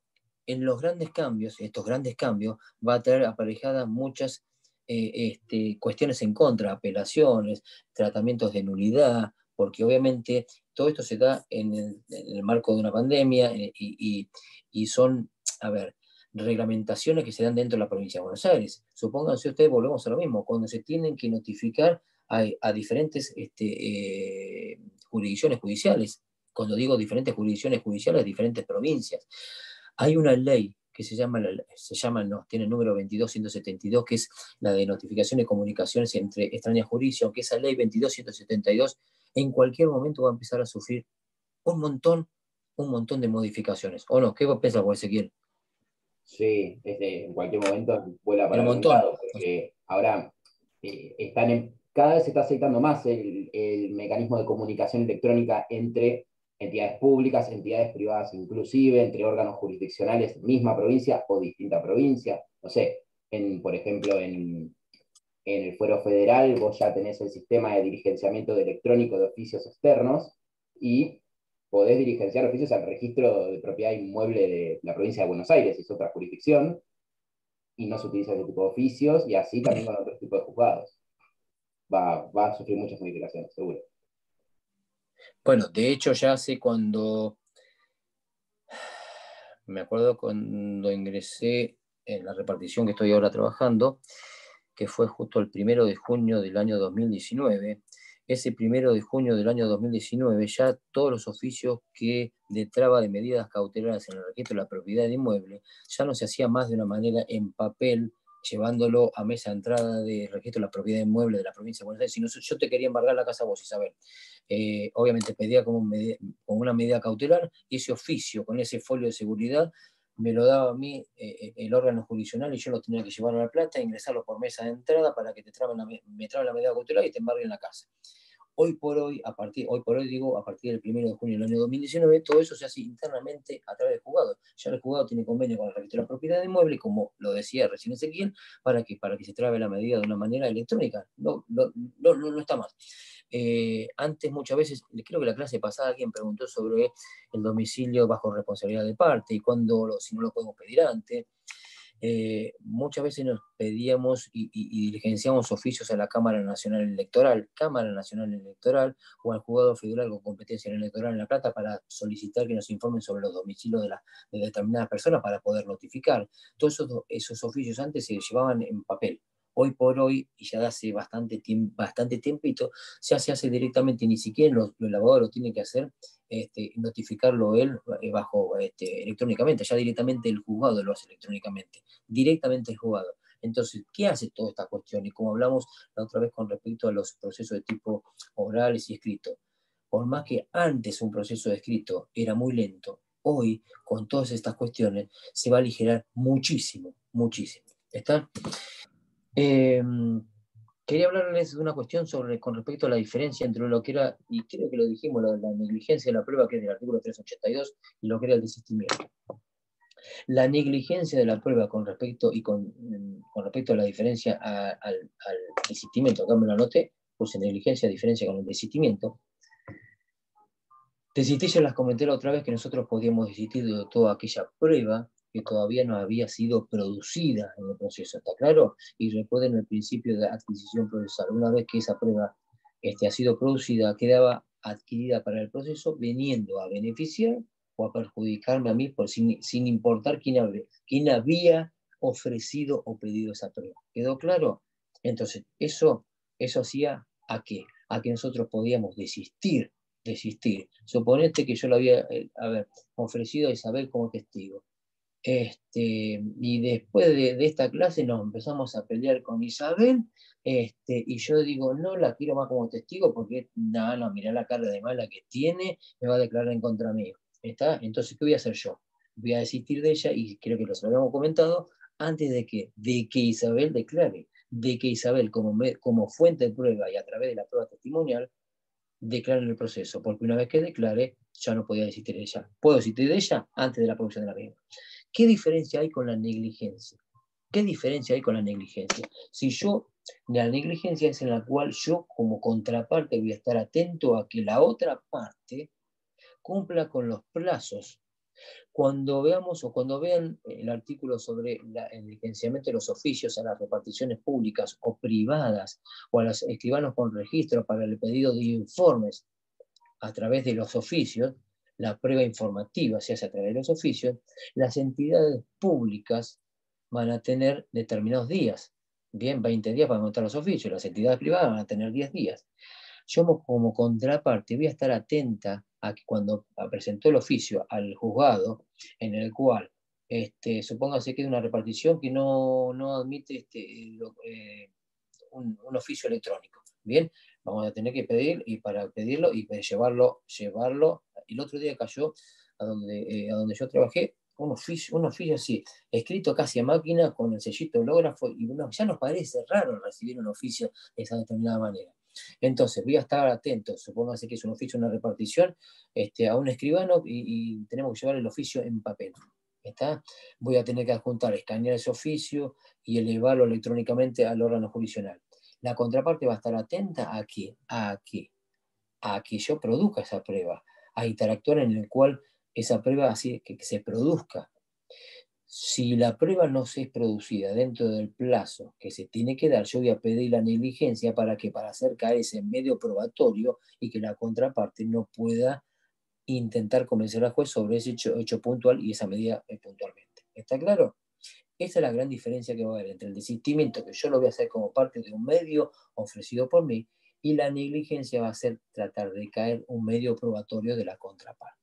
en los grandes cambios, estos grandes cambios, va a traer aparejadas muchas cuestiones en contra, apelaciones, tratamientos de nulidad, porque obviamente todo esto se da en el marco de una pandemia y son, a ver, reglamentaciones que se dan dentro de la provincia de Buenos Aires. Supónganse ustedes, volvemos a lo mismo, cuando se tienen que notificar a diferentes jurisdicciones judiciales. Cuando digo diferentes jurisdicciones judiciales, diferentes provincias. Hay una ley que tiene el número 22172, que es la de notificación de comunicaciones entre extrañas jurisdicciones, que esa ley 22172 en cualquier momento va a empezar a sufrir un montón de modificaciones. ¿O no? ¿Qué vos pensás, Ezequiel? Sí, en cualquier momento vuela para un algún lado, porque ahora cada vez se está aceptando más el mecanismo de comunicación electrónica entre entidades públicas, entidades privadas inclusive, entre órganos jurisdiccionales, misma provincia o distinta provincia. No sé, por ejemplo, en el Fuero Federal vos ya tenés el sistema de diligenciamiento electrónico de oficios externos y podés diligenciar oficios al registro de propiedad inmueble de la provincia de Buenos Aires, es otra jurisdicción, y no se utiliza ese tipo de oficios, y así también con otros tipos de juzgados. Va a sufrir muchas modificaciones, seguro. Bueno, de hecho ya hace me acuerdo cuando ingresé en la repartición que estoy ahora trabajando, que fue justo el 1 de junio del año 2019, ese 1 de junio del año 2019 ya todos los oficios que de traba de medidas cautelares en el registro de la propiedad de inmueble ya no se hacía más de una manera en papel, llevándolo a mesa de entrada de registro de la propiedad de inmueble de la provincia de Buenos Aires, sino yo te quería embargar la casa a vos, Isabel. Obviamente pedía como una medida cautelar, y ese oficio con ese folio de seguridad me lo daba a mí el órgano jurisdiccional, y yo lo tenía que llevar a La Plata, ingresarlo por mesa de entrada para que me traben la medida cautelar y te embarguen la casa. Hoy por hoy, a partir del 1 de junio del año 2019, todo eso se hace internamente a través del juzgado. Ya el juzgado tiene convenio con el registro de la propiedad de inmueble, como lo decía recién Ezequiel, para que se trabe la medida de una manera electrónica. No está más. Antes muchas veces, creo que la clase pasada alguien preguntó sobre el domicilio bajo responsabilidad de parte y si no lo podemos pedir antes. Muchas veces nos pedíamos y diligenciamos oficios a la Cámara Nacional Electoral o al Juzgado Federal con competencia electoral en La Plata para solicitar que nos informen sobre los domicilios de determinadas personas para poder notificar. Todos esos oficios antes se llevaban en papel. Hoy por hoy, y ya hace bastante tiempito, ya se hace directamente, ni siquiera el abogado lo tiene que hacer, notificarlo él electrónicamente, ya directamente el juzgado lo hace electrónicamente, directamente el juzgado. Entonces, ¿qué hace toda esta cuestión? Y como hablamos la otra vez con respecto a los procesos de tipo orales y escritos, por más que antes un proceso de escrito era muy lento, hoy, con todas estas cuestiones, se va a aligerar muchísimo, muchísimo. ¿Está? Quería hablarles de una cuestión con respecto a la diferencia entre lo que era, y creo que lo dijimos, la negligencia de la prueba, que es del artículo 382, y lo que era el desistimiento. La negligencia de la prueba con respecto a la diferencia al desistimiento, acá me lo anoté, puse negligencia, diferencia con el desistimiento. Desistir, ya las comenté la otra vez, que nosotros podíamos desistir de toda aquella prueba que todavía no había sido producida en el proceso, ¿está claro? Y recuerden el principio de adquisición procesal. Una vez que esa prueba ha sido producida, quedaba adquirida para el proceso, viniendo a beneficiar o a perjudicarme a mí sin importar quién había ofrecido o pedido esa prueba. ¿Quedó claro? Entonces, eso hacía ¿a qué? A que nosotros podíamos desistir. Suponete que yo lo había ofrecido a Isabel como testigo. Y después de esta clase nos empezamos a pelear con Isabel, y yo digo, no la quiero más como testigo porque, no, mirá la cara de mala que tiene, me va a declarar en contra mío. ¿Está? Entonces, ¿qué voy a hacer yo? Voy a desistir de ella, y creo que lo habíamos comentado, antes de que Isabel declare, de que Isabel como fuente de prueba y a través de la prueba testimonial, declare el proceso, porque una vez que declare, ya no podía desistir de ella. Puedo desistir de ella antes de la producción de la misma. ¿Qué diferencia hay con la negligencia? Si la negligencia es en la cual yo como contraparte voy a estar atento a que la otra parte cumpla con los plazos Cuando veamos o cuando vean el artículo sobre el licenciamiento de los oficios a las reparticiones públicas o privadas o a los escribanos con registro para el pedido de informes a través de los oficios, la prueba informativa se hace a través de los oficios, las entidades públicas van a tener determinados días. Bien, 20 días para anotar los oficios, las entidades privadas van a tener 10 días. Yo como contraparte voy a estar atenta a que cuando presentó el oficio al juzgado, en el cual supóngase que es una repartición que no admite un oficio electrónico. Bien, vamos a tener que pedir, y para pedirlo y llevarlo. El otro día cayó a donde yo trabajé un oficio así, escrito casi a máquina con el sellito hológrafo, y ya nos parece raro recibir un oficio de esa determinada manera. Entonces voy a estar atento, supóngase que es un oficio, una repartición, a un escribano, y tenemos que llevar el oficio en papel. ¿Está? Voy a tener que adjuntar, escanear ese oficio y elevarlo electrónicamente al órgano jurisdiccional. La contraparte va a estar atenta a que yo produzca esa prueba, a interactuar en el cual esa prueba así que se produzca. Si la prueba no se es producida dentro del plazo que se tiene que dar, yo voy a pedir la negligencia para hacer caer ese medio probatorio y que la contraparte no pueda intentar convencer al juez sobre ese hecho puntual y esa medida puntualmente. ¿Está claro? Esa es la gran diferencia que va a haber entre el desistimiento, que yo lo voy a hacer como parte de un medio ofrecido por mí, y la negligencia va a ser tratar de caer un medio probatorio de la contraparte.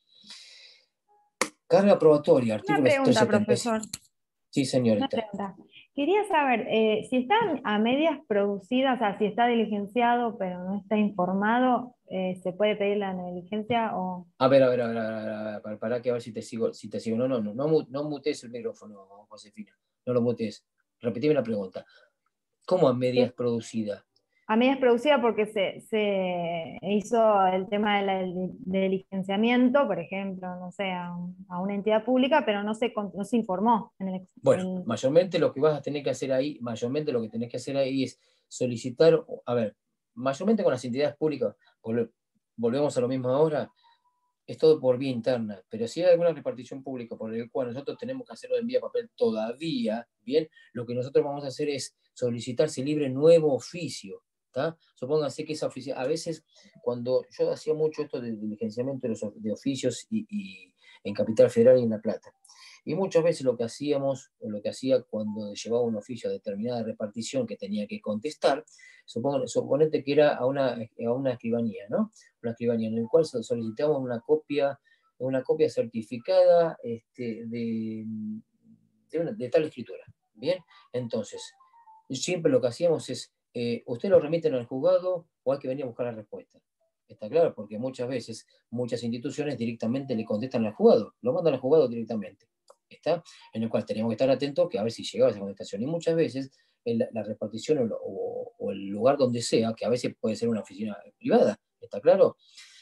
Carga probatoria, artículo 375. Profesor. Sí, señorita. Una pregunta. Quería saber, si están a medias producidas, o sea, si está diligenciado pero no está informado, ¿se puede pedir la negligencia o...? A ver, para que a ver si te sigo. No mutees el micrófono, Josefina. No lo mutees. Repetime la pregunta. ¿Cómo a medias producida? A medias producida porque se hizo el tema de licenciamiento, por ejemplo, no sé, a una entidad pública, pero no se informó. Bueno, mayormente lo que vas a tener que hacer ahí, es solicitar, a ver, mayormente con las entidades públicas, volvemos a lo mismo ahora, es todo por vía interna, pero si hay alguna repartición pública por el cual nosotros tenemos que hacerlo en vía papel todavía, bien, lo que nosotros vamos a hacer es solicitar se libre nuevo oficio. ¿Tá? Supónganse que esa oficina, a veces cuando yo hacía mucho esto de diligenciamiento de oficios y en Capital Federal y en La Plata, y muchas veces lo que hacía cuando llevaba un oficio a determinada repartición que tenía que contestar, suponete que era a una escribanía, ¿no? Una escribanía en el cual solicitamos una copia certificada de tal escritura. Bien, entonces, siempre lo que hacíamos es, usted lo remiten al juzgado o hay que venir a buscar la respuesta. ¿Está claro? Porque muchas veces, muchas instituciones directamente le contestan al juzgado, lo mandan al juzgado directamente. ¿Está? En el cual tenemos que estar atentos que a ver si llegaba esa contestación. Y muchas veces la repartición o el lugar donde sea, que a veces puede ser una oficina privada, ¿está claro?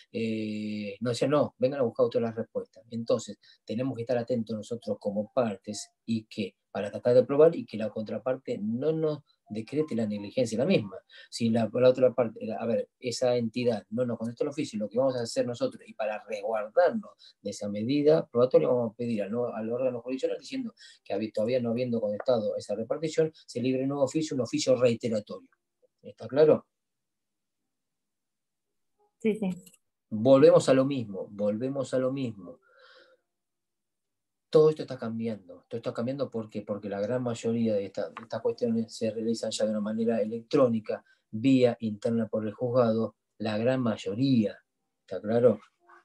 No decían, no, vengan a buscar ustedes las respuestas. Entonces, tenemos que estar atentos nosotros como partes y que para tratar de probar y que la contraparte no nos decrete la negligencia la misma. Si la otra parte, a ver, esa entidad no nos contesta el oficio, lo que vamos a hacer nosotros, y para resguardarnos de esa medida probatoria, vamos a pedir al órgano jurisdiccional diciendo que todavía no habiendo contestado esa repartición, se libre un nuevo oficio, un oficio reiteratorio. ¿Está claro? Sí. Volvemos a lo mismo. Todo esto está cambiando. ¿Por qué? Porque la gran mayoría de estas cuestiones se realizan ya de una manera electrónica, vía interna por el juzgado, la gran mayoría. ¿Está claro?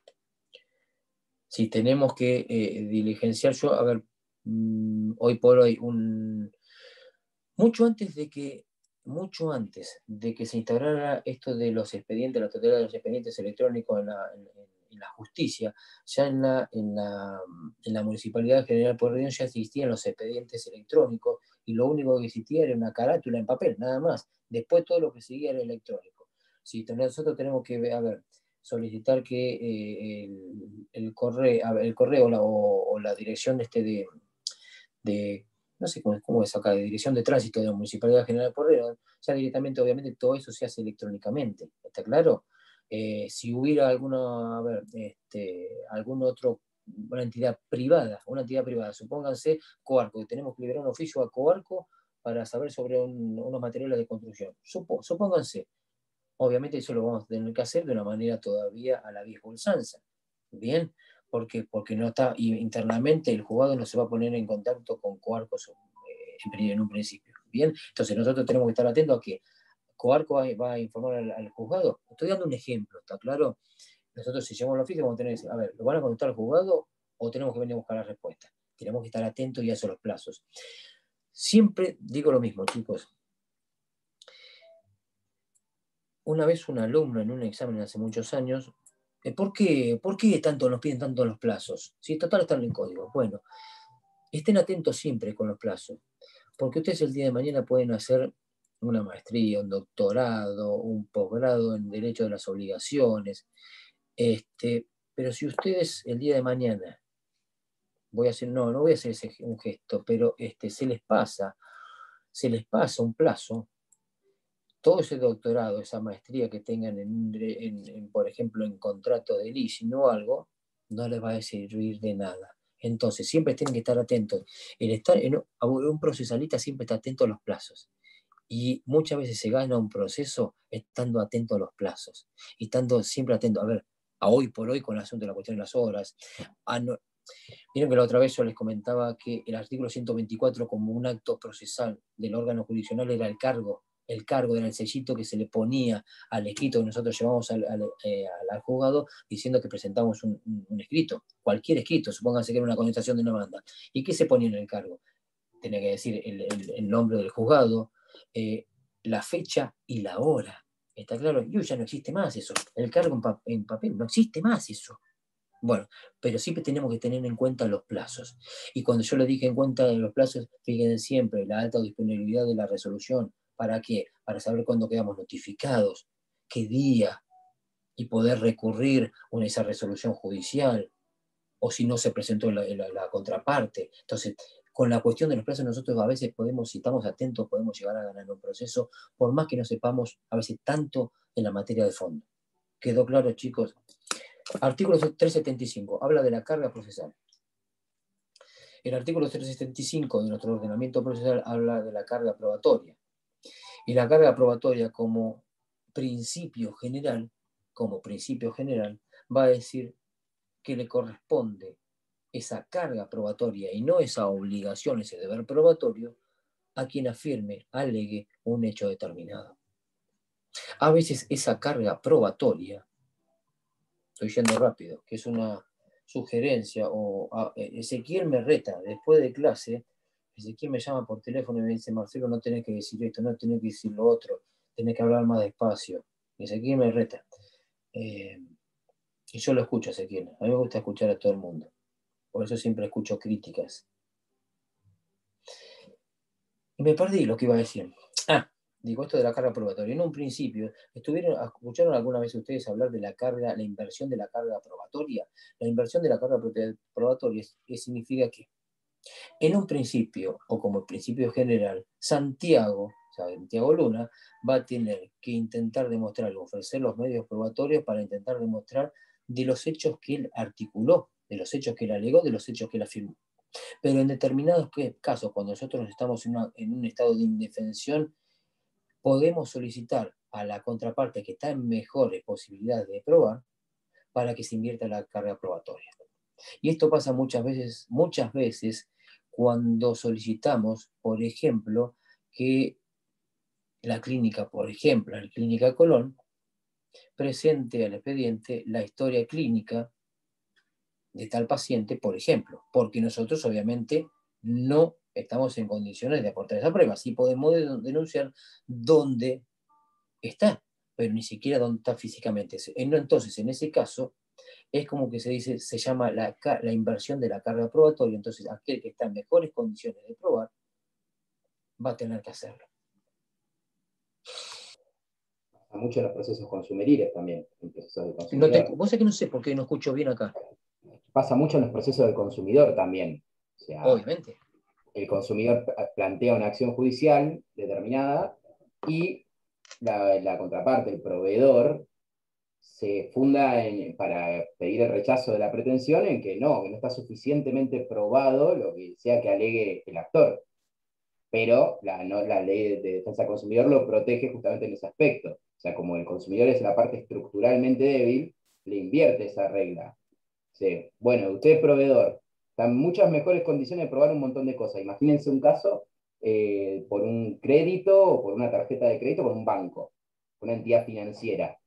Si tenemos que diligenciar, hoy por hoy, mucho antes de que se instaurara esto de los expedientes, la totalidad de los expedientes electrónicos en la justicia, ya en la Municipalidad General Pueyrredón ya existían los expedientes electrónicos y lo único que existía era una carátula en papel, nada más. Después todo lo que seguía era electrónico. Si nosotros tenemos que solicitar que el correo o la dirección de no sé cómo es acá, de Dirección de Tránsito de la Municipalidad General Pueyrredón, ya directamente, obviamente, todo eso se hace electrónicamente. ¿Está claro? Si hubiera algún otro una entidad privada, supónganse Coarco, que tenemos que liberar un oficio a Coarco para saber sobre unos materiales de construcción. Supónganse, obviamente eso lo vamos a tener que hacer de una manera todavía a la vieja usanza, ¿bien? Porque no está, y internamente el juzgado no se va a poner en contacto con Coarco en un principio, ¿bien? Entonces nosotros tenemos que estar atentos a que Coarco va a informar al juzgado. Estoy dando un ejemplo, ¿está claro? Nosotros si llevamos el oficio vamos a tener que decir, a ver, ¿lo van a contestar al juzgado o tenemos que venir a buscar la respuesta? Tenemos que estar atentos y hacer los plazos. Siempre digo lo mismo, chicos. Una vez un alumno en un examen hace muchos años, ¿por qué nos piden tanto los plazos? Si total están en el código. Bueno, estén atentos siempre con los plazos, porque ustedes el día de mañana pueden hacer una maestría, un doctorado, un posgrado en Derecho de las Obligaciones, pero si ustedes el día de mañana, no voy a hacer un gesto, pero se les pasa un plazo, todo ese doctorado, esa maestría que tengan por ejemplo, en contrato de leasing o algo, no les va a servir de nada. Entonces, siempre tienen que estar atentos. Un procesalista siempre está atento a los plazos. Y muchas veces se gana un proceso estando atento a los plazos. Y estando siempre atento, a ver, a hoy por hoy con el asunto de la cuestión de las horas. Miren que la otra vez yo les comentaba que el artículo 124 como un acto procesal del órgano jurisdiccional era el cargo era el sellito que se le ponía al escrito que nosotros llevamos al juzgado diciendo que presentamos un escrito, cualquier escrito, supónganse que era una contestación de una demanda. ¿Y qué se ponía en el cargo? Tenía que decir el nombre del juzgado, la fecha y la hora. ¿Está claro? Y hoy ya no existe más eso. El cargo en papel, no existe más eso. Bueno, pero siempre tenemos que tener en cuenta los plazos. Y cuando yo le dije en cuenta de los plazos, fíjense siempre la alta disponibilidad de la resolución. ¿Para qué? Para saber cuándo quedamos notificados, qué día, y poder recurrir a esa resolución judicial, o si no se presentó la contraparte. Entonces, con la cuestión de los plazos, nosotros a veces si estamos atentos, podemos llegar a ganar un proceso, por más que no sepamos a veces tanto en la materia de fondo. ¿Quedó claro, chicos? Artículo 375, habla de la carga procesal. El artículo 375 de nuestro ordenamiento procesal habla de la carga probatoria. Y la carga probatoria como principio general, va a decir que le corresponde esa carga probatoria y no esa obligación, ese deber probatorio, a quien afirme, alegue un hecho determinado. A veces esa carga probatoria, estoy yendo rápido, que es una sugerencia, Ezequiel me reta después de clase, Ezequiel me llama por teléfono y me dice, Marcelo, no tenés que decir esto, no tenés que decir lo otro, tenés que hablar más despacio. Ezequiel me reta. Y yo lo escucho, Ezequiel. A mí me gusta escuchar a todo el mundo. Por eso siempre escucho críticas. Y me perdí lo que iba a decir. Digo, esto de la carga probatoria. En un principio, ¿escucharon alguna vez ustedes hablar de la inversión de la carga probatoria? La inversión de la carga probatoria significa que en un principio, o como principio general, Santiago Luna, va a tener que intentar demostrar, ofrecer los medios probatorios para intentar demostrar de los hechos que él articuló, de los hechos que él alegó, de los hechos que él afirmó. Pero en determinados casos, cuando nosotros estamos en un estado de indefensión, podemos solicitar a la contraparte que está en mejores posibilidades de probar para que se invierta la carga probatoria. Y esto pasa muchas veces cuando solicitamos, por ejemplo, que la clínica Colón, presente al expediente la historia clínica de tal paciente, por ejemplo, porque nosotros obviamente no estamos en condiciones de aportar esa prueba. Sí podemos denunciar dónde está, pero ni siquiera dónde está físicamente. Entonces, en ese caso, es como que se llama la inversión de la carga probatoria. Entonces, aquel que está en mejores condiciones de probar va a tener que hacerlo. Pasa mucho en los procesos consumeriles también. Vos sabés que no sé por qué no escucho bien acá. Pasa mucho en los procesos del consumidor también. O sea, obviamente. El consumidor plantea una acción judicial determinada y la contraparte, el proveedor, se funda para pedir el rechazo de la pretensión en que no está suficientemente probado lo que sea que alegue el actor. Pero la ley de defensa del consumidor lo protege justamente en ese aspecto. O sea, como el consumidor es la parte estructuralmente débil, le invierte esa regla. Sí. Bueno, usted es proveedor, están en muchas mejores condiciones de probar un montón de cosas. Imagínense un caso por un crédito o por una tarjeta de crédito con un banco, una entidad financiera.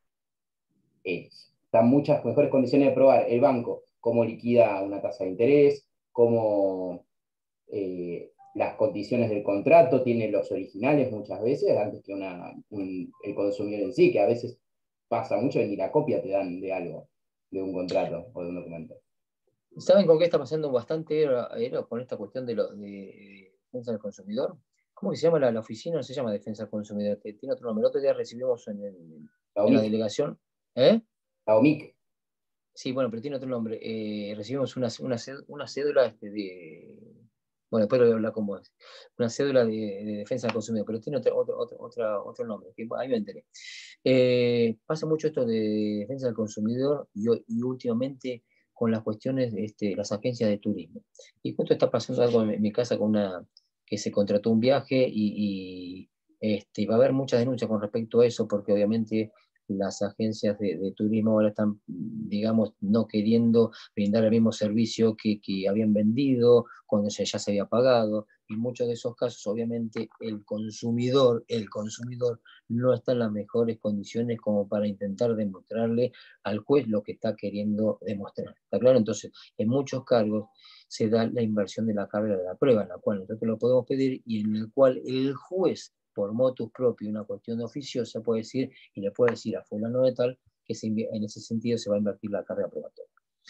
Está en muchas mejores condiciones de probar el banco, cómo liquida una tasa de interés, cómo las condiciones del contrato, tiene los originales muchas veces, antes que el consumidor en sí, que a veces pasa mucho que ni la copia te dan de algo, de un contrato o de un documento. ¿Saben con qué está pasando bastante era con esta cuestión de defensa del consumidor? ¿Cómo que se llama la oficina? No se llama defensa del consumidor, tiene otro nombre. El otro día recibimos en la delegación. La OMIC. Sí, bueno, pero tiene otro nombre. Recibimos una cédula bueno, después lo voy a hablar con vos. Una cédula de defensa del consumidor, pero tiene otro nombre, que ahí me enteré. Pasa mucho esto de defensa del consumidor y últimamente con las cuestiones de las agencias de turismo. Y justo está pasando algo en mi casa con que se contrató un viaje y va a haber muchas denuncias con respecto a eso, porque obviamente las agencias de turismo ahora están, digamos, no queriendo brindar el mismo servicio que habían vendido cuando ya se había pagado. Y en muchos de esos casos, obviamente, el consumidor no está en las mejores condiciones como para intentar demostrarle al juez lo que está queriendo demostrar. ¿Está claro? Entonces, en muchos cargos se da la inversión de la carga de la prueba, en la cual nosotros lo podemos pedir y en el cual el juez, por motus propio, una cuestión de oficiosa, puede decir, y le puede decir a fulano de tal, que en ese sentido se va a invertir la carga probatoria.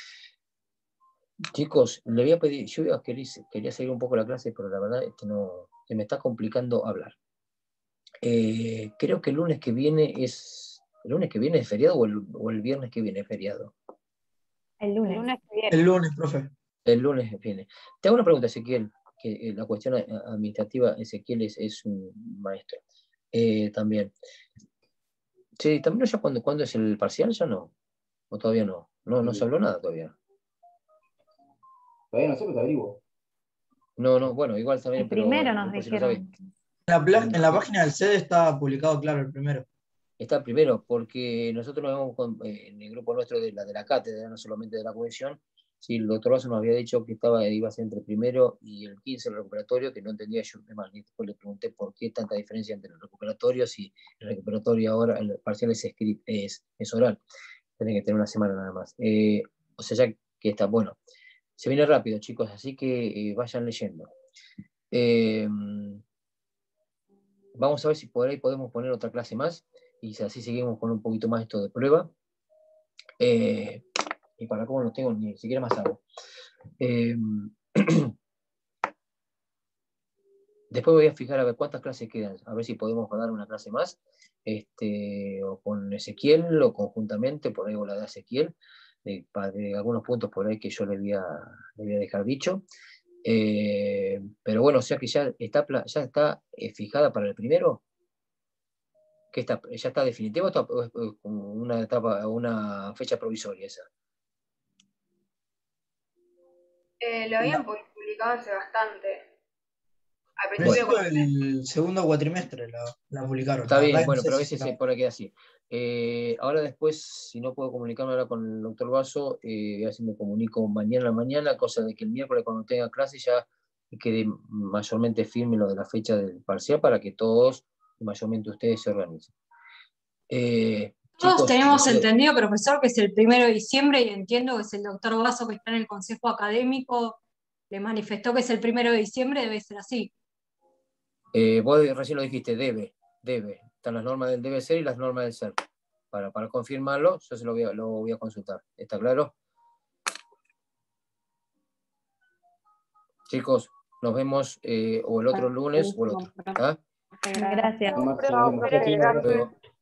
Chicos, le voy a pedir, yo quería seguir un poco la clase, pero la verdad es que se me está complicando hablar. Creo que el lunes que viene es feriado o el viernes que viene es feriado. El lunes que viene. El lunes, profe. El lunes viene. Te hago una pregunta, Ezequiel, que la cuestión administrativa, Ezequiel es un maestro. También. Sí, también ya ¿cuándo es el parcial? ¿Ya no? ¿O todavía no? No se habló nada todavía. Todavía no sé, pero te averiguo. No, bueno, igual también. El primero nos dijeron. En la página del CEDE está publicado, claro, el primero. Está el primero, porque nosotros nos vemos en el grupo nuestro de la cátedra, no solamente de la comisión. Sí, el doctor Vaso nos había dicho que iba a ser entre el primero y el 15 el recuperatorio, que no entendía yo. Además, después le pregunté por qué tanta diferencia entre los recuperatorios y el recuperatorio ahora, el parcial es oral. Tienen que tener una semana nada más. O sea, ya que está bueno. Se viene rápido, chicos, así que vayan leyendo. Vamos a ver si por ahí podemos poner otra clase más y así seguimos con un poquito más esto de prueba. Y para cómo no tengo ni siquiera más agua. Después voy a fijar a ver cuántas clases quedan, a ver si podemos dar una clase más, o con Ezequiel o conjuntamente, por ahí o la de Ezequiel, de algunos puntos por ahí que yo le voy a dejar dicho. Pero bueno, o sea que ya está fijada para el primero. ¿Ya está definitiva o es una fecha provisoria esa? Lo habían publicado hace bastante. Al principio el segundo cuatrimestre la publicaron. Está bien, bueno, pero a veces por ahí queda así. Ahora después, si no puedo comunicarme ahora con el doctor Vaso, a ver si me comunico mañana a la mañana, cosa de que el miércoles cuando tenga clase ya quede mayormente firme lo de la fecha del parcial para que todos, y mayormente ustedes, se organicen. Todos Chicos, tenemos entendido, profesor, que es el 1 de diciembre y entiendo que es el doctor Vaso que está en el consejo académico, le manifestó que es el 1 de diciembre, debe ser así. Vos recién lo dijiste, debe. Están las normas del debe ser y las normas del ser. Para confirmarlo, yo se lo voy a consultar. ¿Está claro? Chicos, nos vemos o el otro lunes o el otro. ¿Ah? Gracias. Gracias.